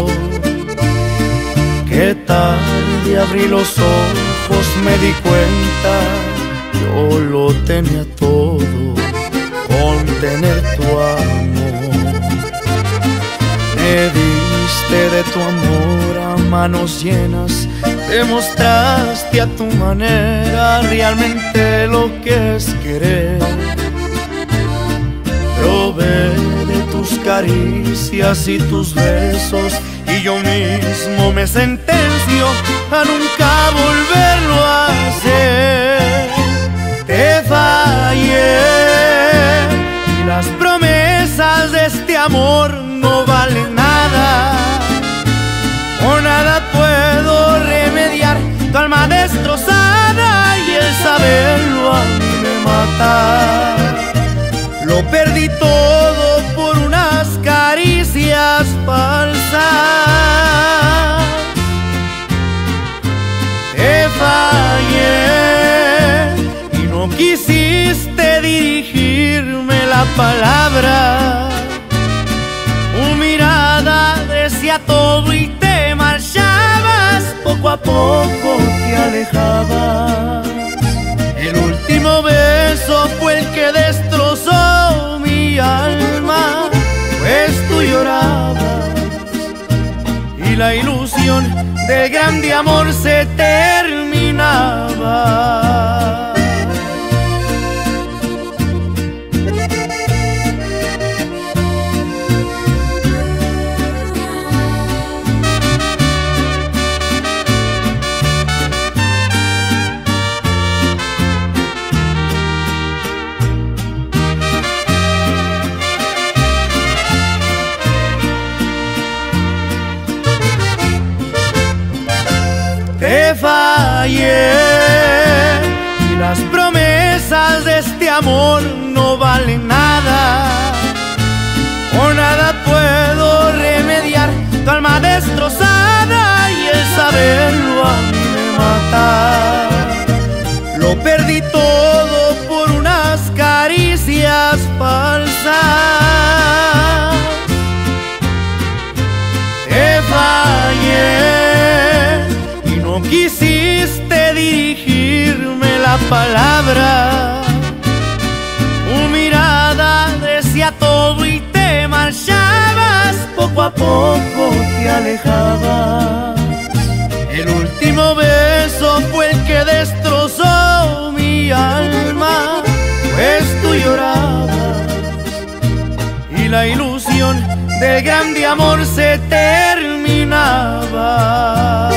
S1: Que tarde abrí los ojos, me di cuenta, yo lo tenía todo con tener tu amor. Me diste de tu amor a manos llenas, demostraste a tu manera realmente lo que es querer. Probé de tus caricias y tus besos y yo mismo me sentencio a nunca volverlo a hacer. Te fallé y las promesas de este amor no valen nada. Con nada puedo remediar tu alma destrozada y el saberlo a mí me mata. Lo perdí todo por unas caricias
S4: palabra. Tu mirada decía todo y te marchabas. Poco a poco te alejabas. El último beso fue el que destrozó mi alma, pues tú llorabas y la ilusión del grande amor se terminaba. Te fallé y las promesas de este amor no valen nada. Con nada puedo remediar tu alma destrozada y el saberlo a mí me mata. Lo perdí todo por unas caricias falsas. Te fallé, no quisiste dirigirme la palabra. Tu mirada decía todo y te marchabas. Poco a poco te alejabas. El último beso fue el que destrozó mi alma, pues tú llorabas y la ilusión del grande amor se terminaba.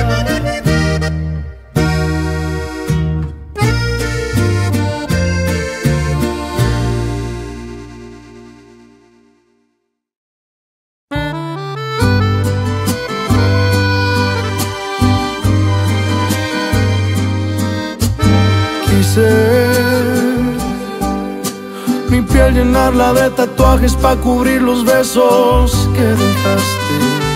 S1: Mi piel llenarla de tatuajes pa' cubrir los besos que dejaste.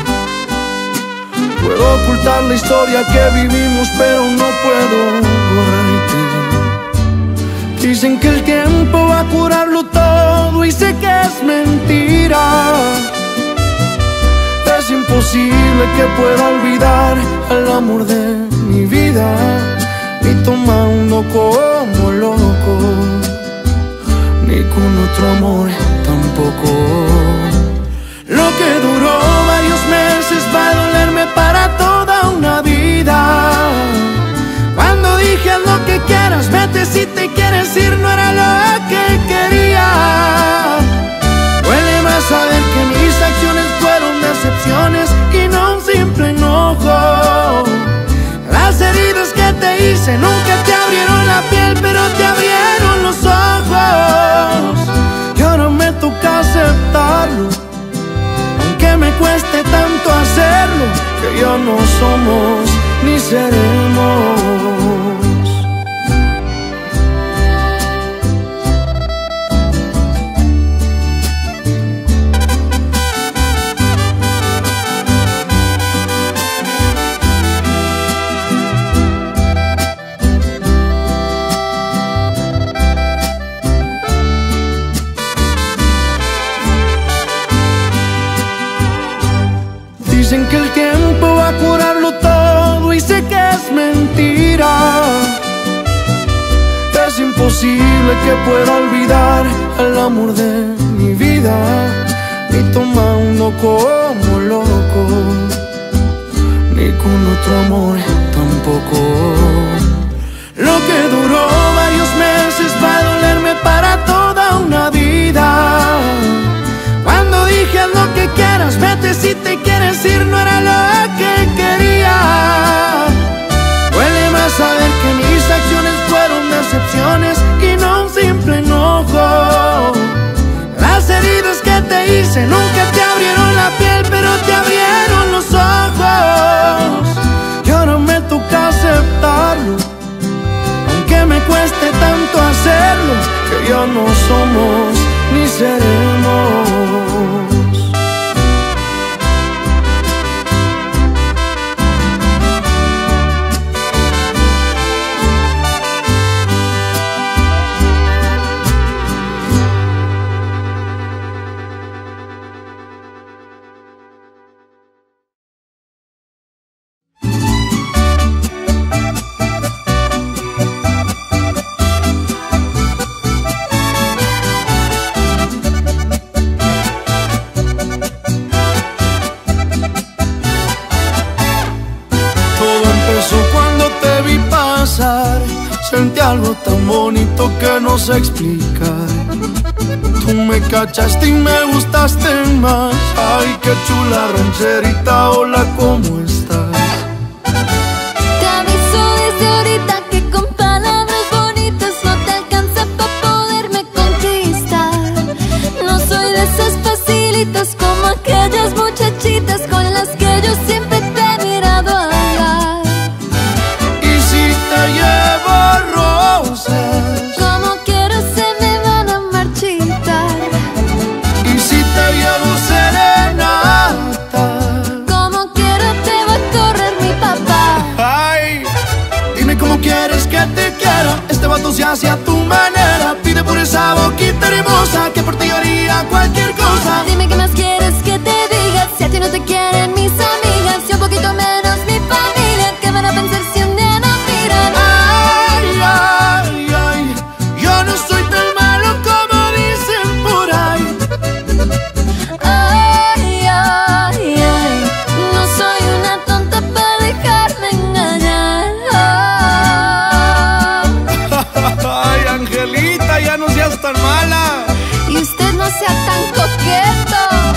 S1: Puedo ocultar la historia que vivimos, pero no puedo borrarte. Dicen que el tiempo va a curarlo todo y sé que es mentira. Es imposible que pueda olvidar al amor de mi vida, ni tomando como loco, ni con otro amor tampoco. Lo que duró varios meses va a dolerme para toda una vida. Cuando dije haz lo que quieras, vete si te quieres ir, no era lo que quería. Duele más saber que mis acciones fueron decepciones y no un simple enojo. Las heridas que te hice nunca te abrieron la piel, pero te abrieron los ojos. Y ahora me toca aceptarlo, aunque me cueste tanto hacerlo, que ya no somos ni seremos. Dicen que el tiempo va a curarlo todo y sé que es mentira. Es imposible que pueda olvidar al amor de mi vida, ni tomando como loco, ni con otro amor tampoco. Lo que duró varios meses va a dolerme para toda una vida. Cuando dije haz lo que quieras, vete si te quieres ir, no era lo que quería. Duele más saber que mis acciones fueron decepciones y no un simple enojo. Las heridas que te hice nunca te abrieron la piel, pero te abrieron los ojos. Y ahora me toca aceptar algo tan bonito que no sé explicar. Tú me cachaste y me gustaste más. Ay, qué chula rancherita, hola, ¿cómo estás?
S2: Te aviso desde ahorita que con palabras bonitas no te alcanza para poderme conquistar. No soy de esas facilitas como aquellas muchachitas con las que yo siempre te he mirado hablar.
S1: Y si te llevo rosas,
S2: Como quiero se me van a marchitar.
S1: y si te llevo serenata,
S2: Como quiero te va a correr mi papá.
S1: ay, dime cómo quieres que te quiera. Este vato se hace a tu manera. Pide por esa boquita hermosa que por ti haría cualquier cosa.
S2: Dime qué más quieres que te diga. Si a ti no te quieren mis amigas y un poquito menos mi familia, ¿qué van a pensar si un día no miran?
S1: Ay, ay, ay, yo no soy tan malo como dicen por ahí.
S2: Ay, ay, ay, no soy una tonta para dejarme engañar.
S1: Ay, Angelita, ya no seas tan mala.
S2: Y usted no sea tan coqueto.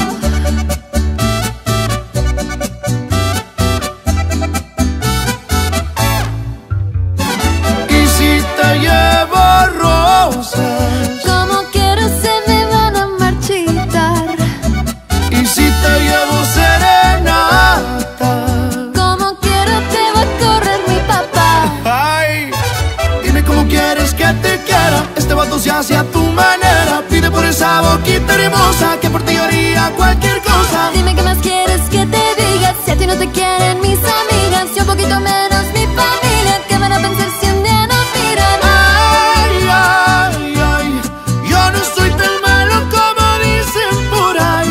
S1: Y si te llevo rosas,
S2: Como quiero se me van a marchitar.
S1: y si te llevo serenata,
S2: Como quiero te va a correr mi papá.
S1: ay, dime cómo quieres que te quiera. Este vato se hace a tu manera. Pide por esa boquita hermosa que por ti haría cualquier cosa.
S2: Dime qué más quieres que te diga. Si a ti no te quieren mis amigas y un poquito menos mi familia, ¿qué van a pensar si un día no miran?
S1: Ay, ay, ay, yo no soy tan malo como dicen por ahí.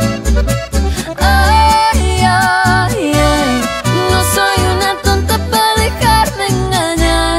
S2: Ay, ay, ay, no soy una tonta para dejarme engañar.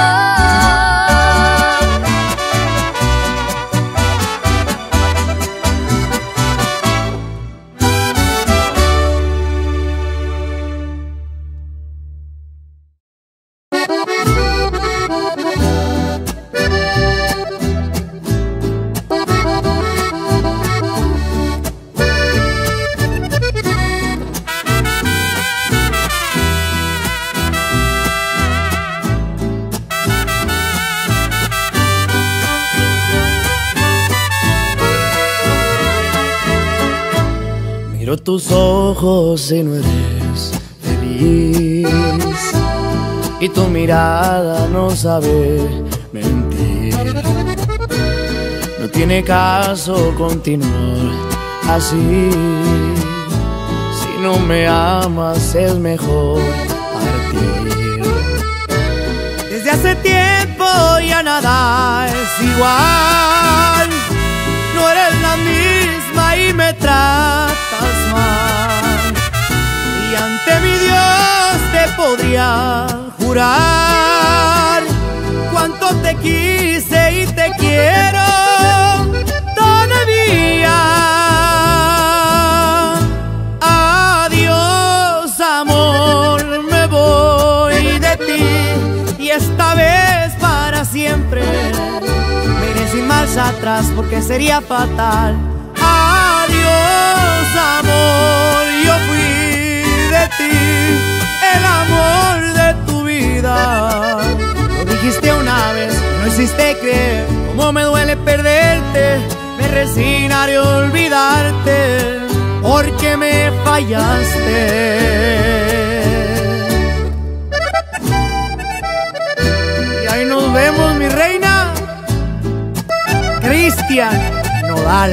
S4: Miro tus ojos y no eres feliz, y tu mirada no sabe mentir. No tiene caso continuar así. Si no me amas es mejor partir. Desde hace tiempo ya nada es igual. No eres la misma y me tratas mal. Y ante mi Dios te podría jurar cuánto te quise y te quiero todavía. Adiós, amor, me voy de ti, y esta vez para siempre. Me iré sin marcha atrás porque sería fatal. Adiós, amor, yo fui de ti, el amor de tu vida. Lo dijiste una vez, no hiciste creer cómo me duele perderte. Me resignaré a olvidarte porque me fallaste. Y ahí nos vemos, mi reina. Cristian Nodal.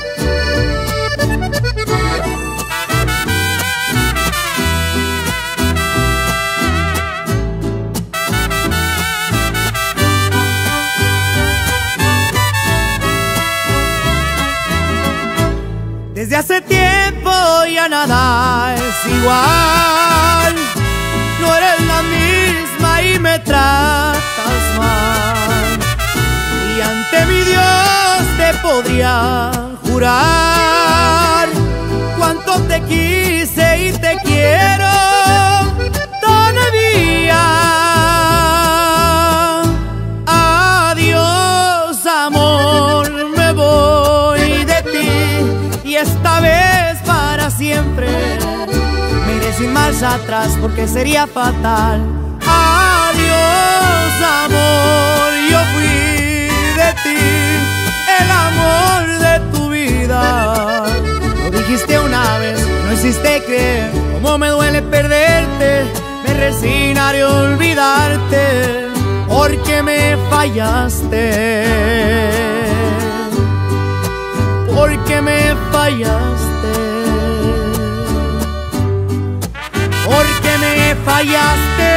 S4: Desde hace tiempo ya nada es igual. No eres la misma y me tratas mal. Y ante mi Dios te podría jurar cuánto te quise y te quiero todavía. dejemos atrás porque sería fatal. Adiós, amor, yo fui de ti, el amor de tu vida. Lo dijiste una vez, no hiciste creer cómo me duele perderte. Me resignaré a olvidarte porque me fallaste, porque me fallaste, porque me fallaste.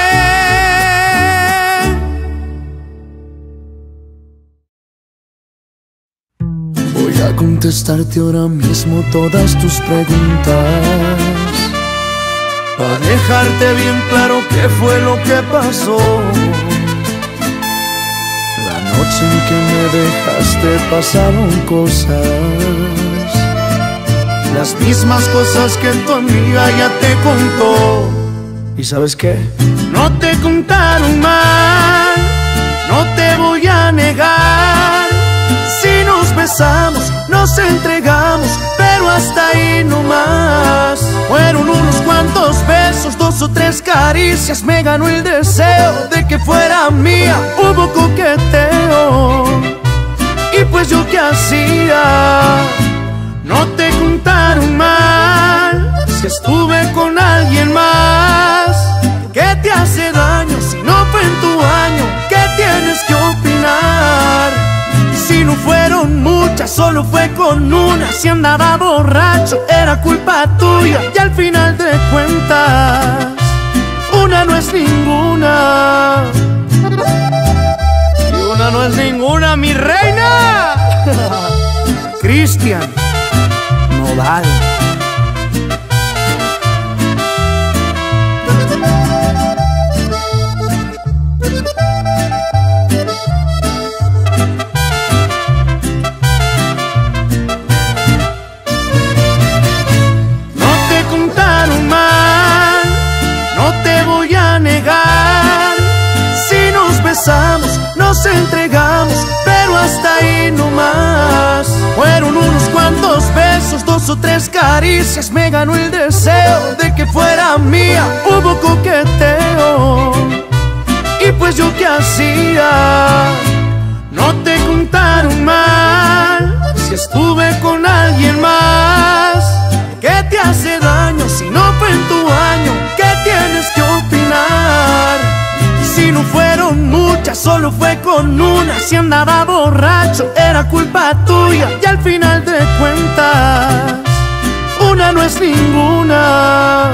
S1: Voy a contestarte ahora mismo todas tus preguntas, para dejarte bien claro qué fue lo que pasó. La noche en que me dejaste pasaron cosas, las mismas cosas que tu amiga ya te contó. ¿Y sabes qué?
S3: No te contaron mal, no te voy a negar. Si nos besamos, nos entregamos, pero hasta ahí no más. Fueron unos cuantos besos, dos o tres caricias. Me ganó el deseo de que fuera mía. Hubo coqueteo, y pues yo qué hacía. No te contaron mal, si estuve con alguien más. ¿Qué te hace daño si no fue en tu año? ¿Qué tienes que opinar? Si no fueron muchas, solo fue con una. Si andaba borracho, era culpa tuya. Y al final de cuentas, una no es ninguna.
S4: Y una no es ninguna, mi reina.
S3: Cristian Nodal. Nos entregamos, pero hasta ahí no más. Fueron unos cuantos besos, dos o tres caricias. Me ganó el deseo de que fuera mía. Hubo coqueteo, y pues yo qué hacía. No te contaron mal, si estuve con alguien más. ¿Qué te hace daño si no fue en tu año? ¿Qué tienes que opinar? Si no fueron muchas, solo fue con una. Si andaba borracho, era culpa tuya. Y al final de cuentas, una no es ninguna.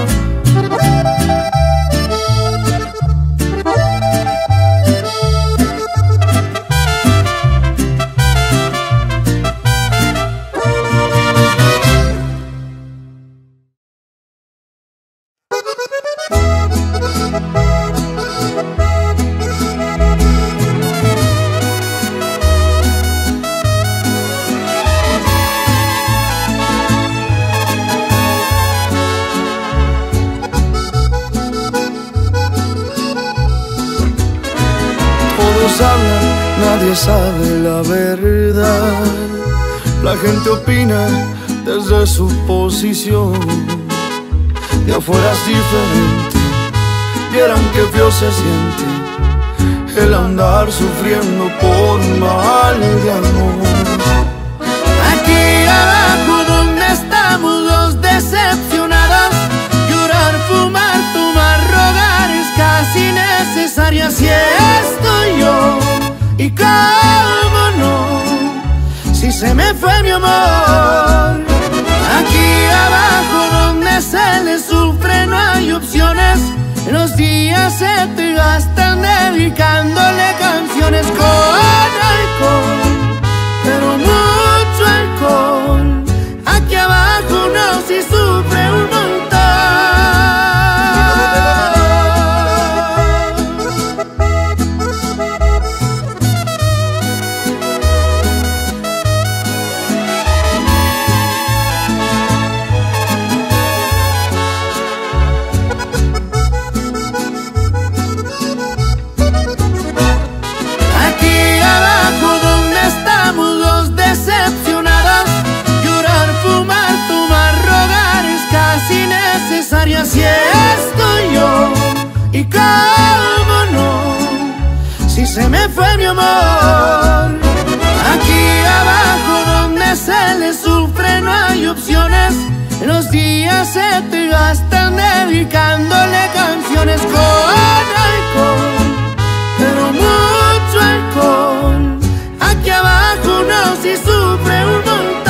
S1: Nadie sabe la verdad, la gente opina desde su posición. De afuera es diferente, vieran que feo se siente el andar sufriendo por un mal de amor.
S3: Aquí abajo donde estamos los decepcionados, llorar, fumar, tomar, rogar es casi necesario. Así estoy yo. Y cómo no, si se me fue mi amor. Aquí abajo donde se le sufre no hay opciones. Los días se te gastan dedicándole canciones con alcohol, pero mucho alcohol. Aquí abajo no, si sufre un montón.
S1: se me fue mi amor. Aquí abajo donde se le sufre no hay opciones. Los días se te gastan dedicándole canciones con alcohol, pero mucho alcohol. Aquí abajo uno sí sufre un montón.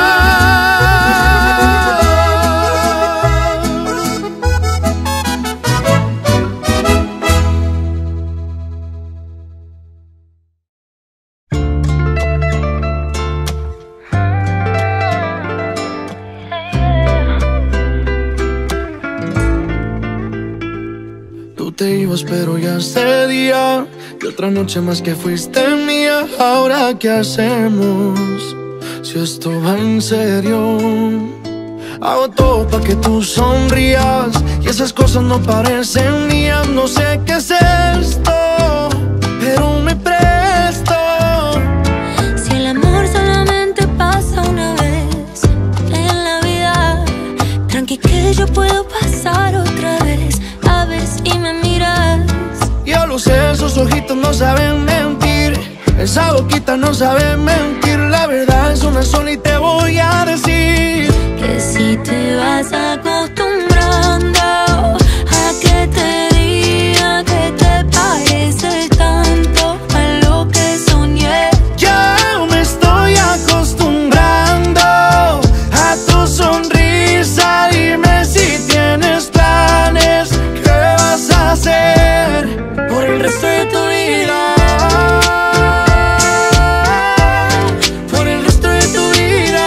S5: Te ibas pero ya ese día y otra noche más que fuiste mía. Ahora qué hacemos si esto va en serio. Hago todo pa' que tú sonrías y esas cosas no parecen mías. No sé qué es esto, pero me presto.
S2: Si el amor solamente pasa una vez en la vida, tranqui que yo puedo pasar otra vez. A ver si me miras.
S5: Yo lo sé, esos ojitos no saben mentir, esa boquita no sabe mentir. La verdad es una sola y te voy a decir
S2: que si te vas acostumbrando a que te diga que te parece tanto a lo que soñé.
S5: Ya me estoy acostumbrando a tu sonrisa. Dime si tienes planes, ¿qué vas a hacer por el resto de tu vida? Por el resto de tu vida.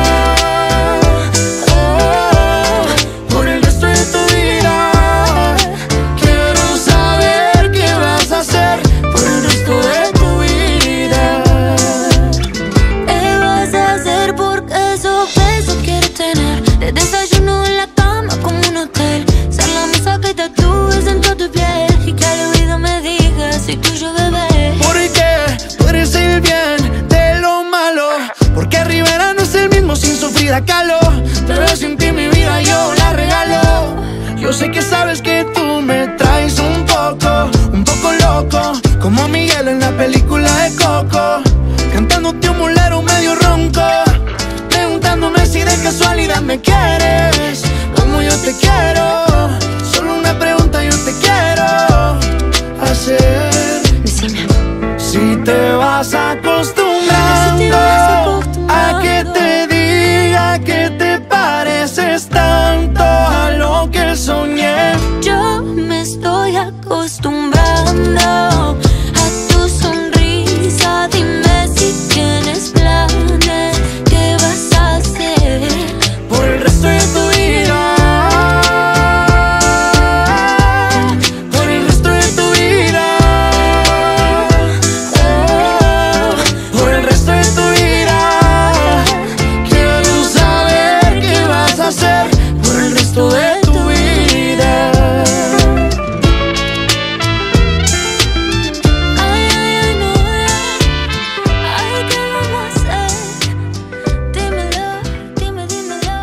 S5: Oh, por el resto de tu vida. Quiero saber qué vas a hacer por el resto de tu vida.
S2: ¿Qué vas a hacer? Porque esos besos quiero tener. De desayuno en la cama como un hotel. Ser la musa que tatúes en toda tu piel y que al oído me digas soy tuyo, bebé.
S5: Porque tú eres el bien de lo malo. Porque Rivera no es el mismo sin sufrir a calo. Pero sin ti mi vida yo la regalo. Yo sé que sabes que tú me traes un poco, un poco loco, como Miguel en la película de Coco, cantándote un bolero medio ronco, preguntándome si de casualidad me quieres como yo te quiero. Solo una pregunta yo te quiero hacer.
S2: Decime.
S5: Si te vas acostumbrando,
S2: Si te vas acostumbrando
S5: a que te diga que te pareces tanto a lo que soñé.
S2: Yo me estoy acostumbrando a tu sonrisa. Dime si tienes planes, ¿qué vas a hacer
S5: Por el resto de tu vida. Por el resto de tu vida. Oh, por el resto de tu vida. Quiero saber qué vas a hacer por el resto de tu vida.
S2: Ay, ay, ay, no, ay, ¿qué vamos a hacer? Dímelo, dime, dímelo.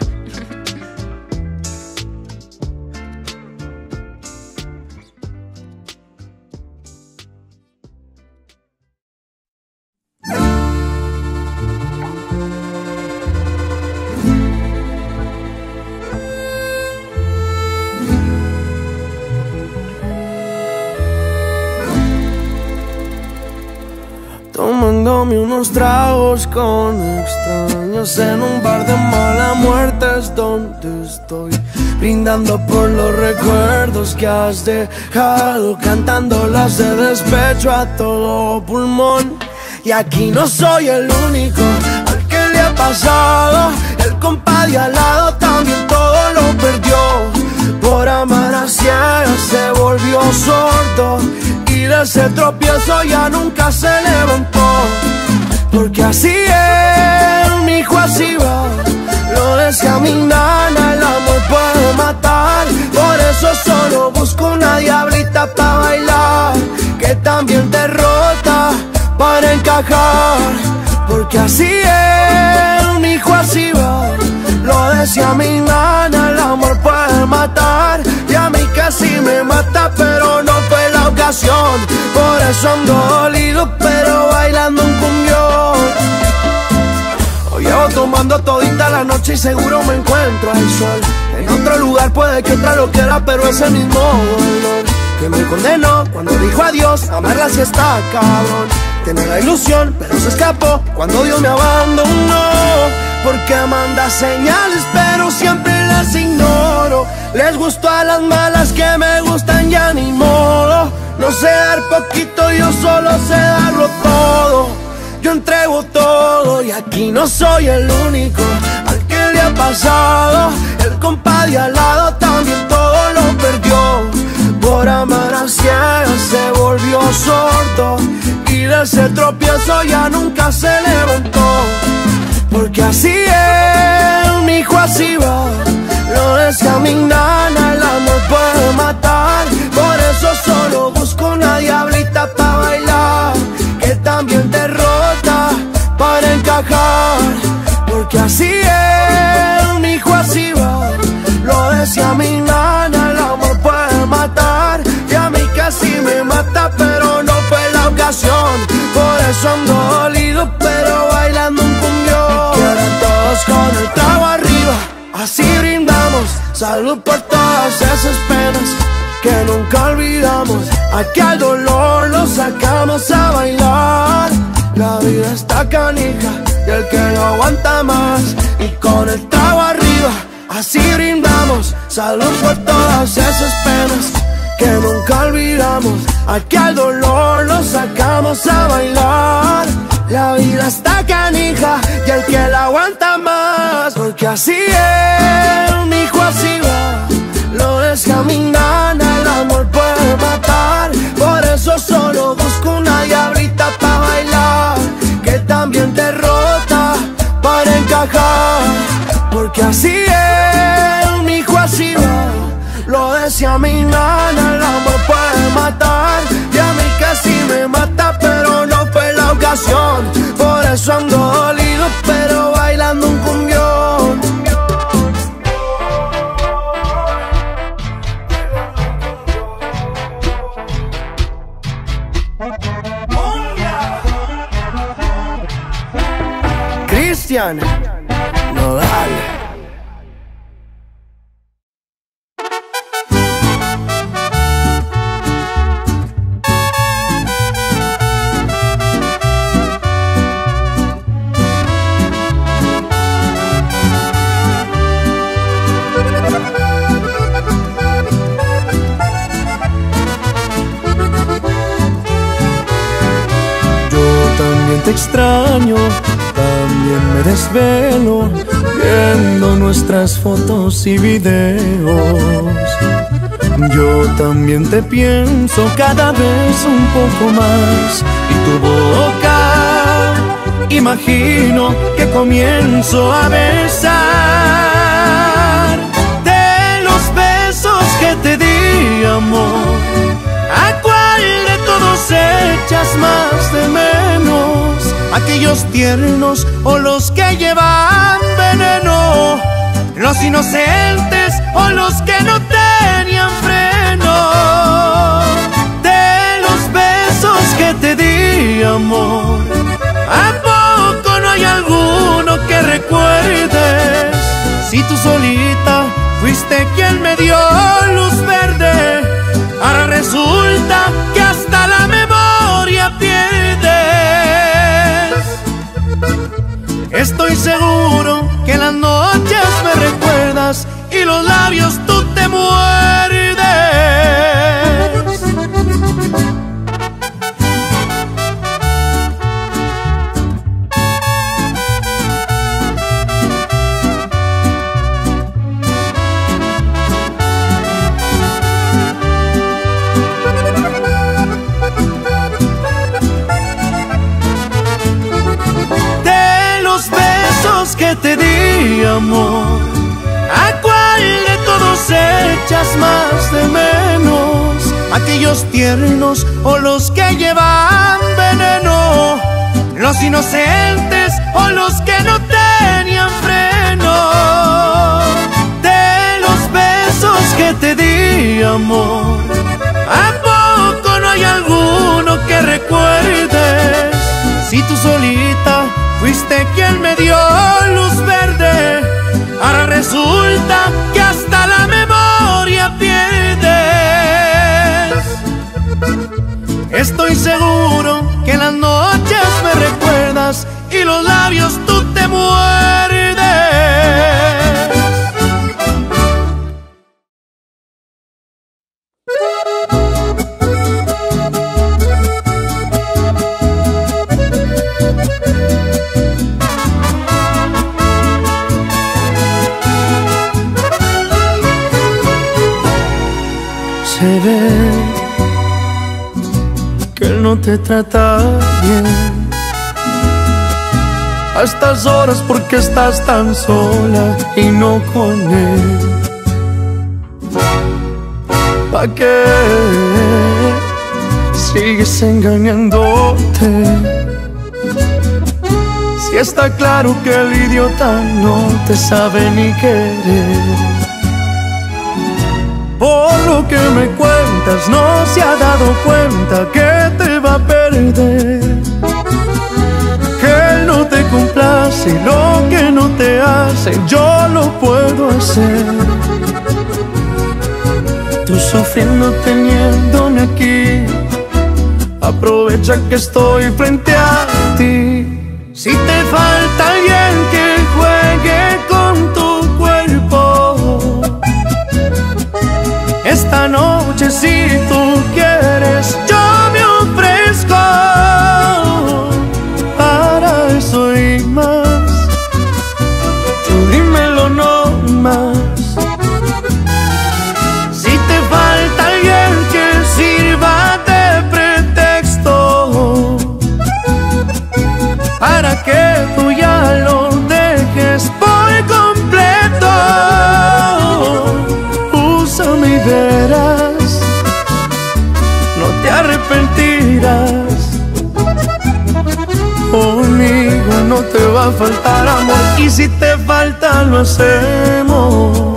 S5: Tomándome unos tragos con extraños en un bar de mala muerte es donde estoy, brindando por los recuerdos que has dejado, cantándolas de despecho a todo pulmón. Y aquí no soy el único al que le ha pasado, el compa de al lado también todo lo perdió. Por amar a ciegas se volvió sordo y de ese tropiezo ya nunca se levantó. Porque así es, mijo, así va. Lo decía mi nana, el amor puede matar. Por eso solo busco una diablita pa' bailar, que también te rota para encajar. Porque así es, mijo, así va. Lo decía mi nana, el amor puede matar. Y a mí casi me mata, pero no fue la ocasión. ocasión. Por eso ando dolido, pero bailando un cumbión. Hoy llevo tomando todita la noche y seguro me encuentro al sol. En otro lugar puede que otra lo quiera, pero es el mismo dolor que me condenó cuando dijo adiós. Amarla si está cabrón. Tiene la ilusión, pero se escapó cuando Dios me abandonó. Porque manda señales, pero siempre las ignoro. Les gustó a las malas que me gustan, ya ni modo. No sé dar poquito, yo solo sé darlo todo. Yo entrego todo y aquí no soy el único al que le ha pasado. El compa de al lado también todo lo perdió. Por amar a ciegas se volvió sordo y de ese tropiezo ya nunca se levantó. Porque así es, mijo, así va. Lo descaminan, el amor puede matar. Por eso solo busco una diablita pa' bailar, que también derrota para encajar. Porque así es, mijo, así va. Lo descaminan, el amor puede matar. Y a mí casi me mata, pero no fue la ocasión. Por eso ando dolido, pero bailando un cumbión. Quiero todos con el trago arriba, así brindamos. Salud por todas esas penas que nunca olvidamos. Aquí al dolor lo sacamos a bailar. La vida está canija y el que lo aguanta más. Y con el trago arriba, así brindamos. Salud por todas esas penas que nunca olvidamos. Aquí al dolor lo sacamos a bailar. La vida está canija y el que la aguanta más. Porque así es, mijo, así va. Lo descaminan, el amor puede matar. Por eso solo busco una diablita pa' bailar, que también derrota para encajar. Porque así es, mijo, así va. Lo decía mi nana, el amor puede matar. Y a mí casi me mata, pero no fue la ocasión. Por eso ando dolido, pero bailando un cumbión. Cristian Nodal.
S1: Te extraño, también me desvelo viendo nuestras fotos y videos. Yo también te pienso cada vez un poco más. Y tu boca, imagino que comienzo a besar. De los besos que te di, amor, ¿a cuál de todos echas más de menos? ¿Aquellos tiernos o los que llevan veneno? ¿Los inocentes o los que no tenían freno? De los besos que te di, amor, ¿a poco no hay alguno que recuerdes? Si tú solita fuiste quien me dio luz verde, ahora resulta que hasta la memoria pierdes. Estoy seguro que en las noches me recuerdas y los labios tú te muerdes. Que te di, amor, ¿a cuál de todos echas más de menos? ¿Aquellos tiernos o los que llevan veneno? ¿Los inocentes o los que no tenían freno? De los besos que te di, amor, ¿a poco no hay
S4: Estoy seguro que en las noches me recuerdas y los labios tú te muerdes.
S1: Se ve que él no te trata bien a estas horas porque estás tan sola y no con él. ¿Pa' qué sigues engañándote? Si está claro que el idiota no te sabe ni querer. Por lo que me cuentas, no se ha dado cuenta que te va a perder, que él no te complace y lo que no te hace yo lo puedo hacer. Tú sufriendo teniéndome aquí, aprovecha que estoy frente a ti.
S4: Si te falta alguien que juegue con tu cuerpo, esta noche si tú quieres yo me ofrezco para eso y más.
S1: Tú dímelo no más.
S4: Si te falta alguien que sirva de pretexto para que tú ya lo dejes por completo, úsame y verás, no te arrepentirás. Conmigo no te va a faltar amor y si te falta lo hacemos.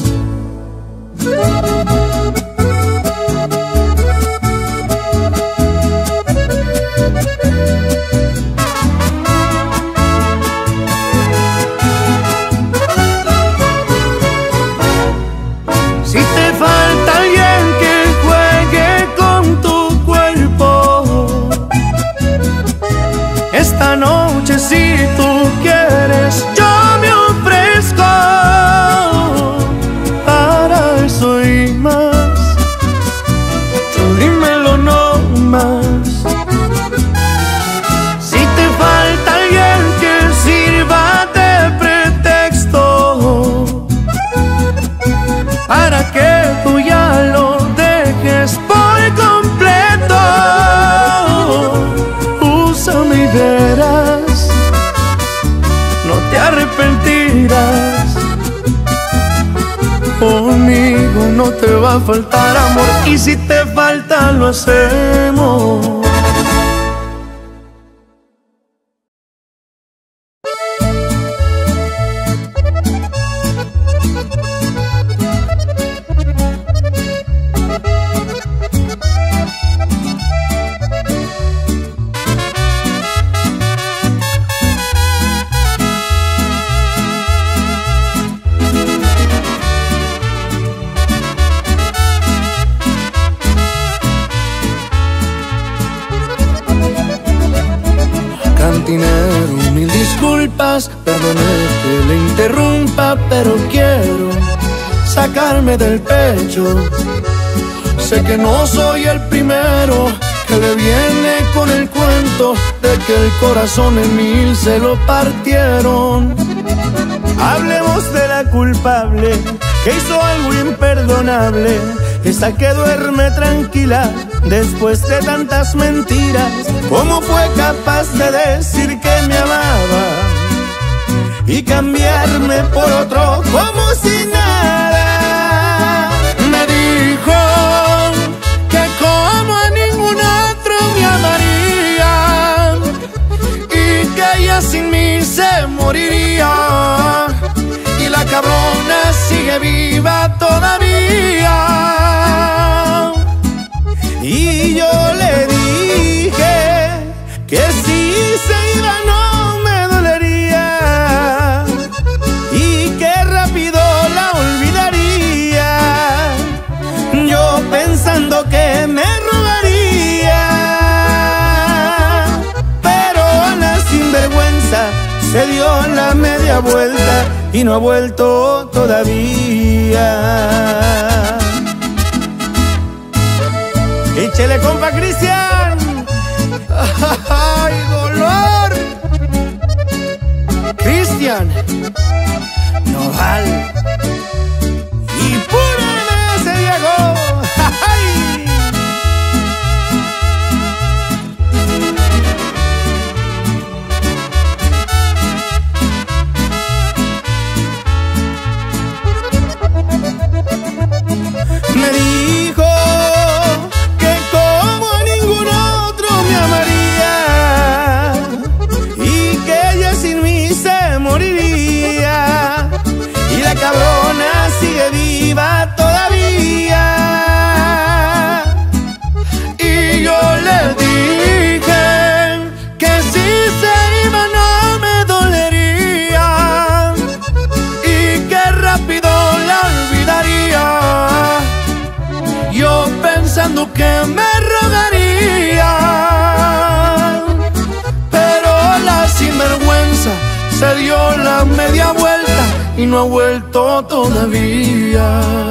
S4: Si te falta alguien que juegue con tu cuerpo, esta noche si tú quieres yo me ofrezco para eso y más.
S1: Tú dímelo no más.
S4: Si te falta alguien que sirva de pretexto para que tú ya lo dejes por completo, úsame y verás, no te arrepentirás. Conmigo no te va a faltar amor y si te falta lo hacemos.
S1: Cantinero, mil disculpas, perdone que le interrumpa, pero quiero sacarme del pecho. Sé que no soy el primero que le viene con el cuento de que el corazón en mil se lo partieron.
S3: Hablemos de la culpable que hizo algo imperdonable, esa que duerme tranquila después de tantas mentiras. ¿Cómo fue capaz de decir que me amaba y cambiarme por otro como si nada?
S4: Me dijo que como a ningún otro me amaría y que ella sin mí se moriría, y la cabrona sigue viva todavía.
S3: Y yo le dije que si se iba no me dolería y que rápido la olvidaría, yo pensando que me robaría. media vuelta y no ha vuelto todavía. Échele, compa Cristian.
S5: ¡Ay, dolor! Cristian
S3: Nodal y pura ese Diego. ¡Ay! Me dijo que como a ningún otro me amaría y que ella sin mí se moriría, y la cabrona sigue viva todavía. Y yo le dije que si se iba no me dolería y que rápido la olvidaría, yo pensando que me rogaría, pero la sinvergüenza se dio la media vuelta y no ha vuelto todavía.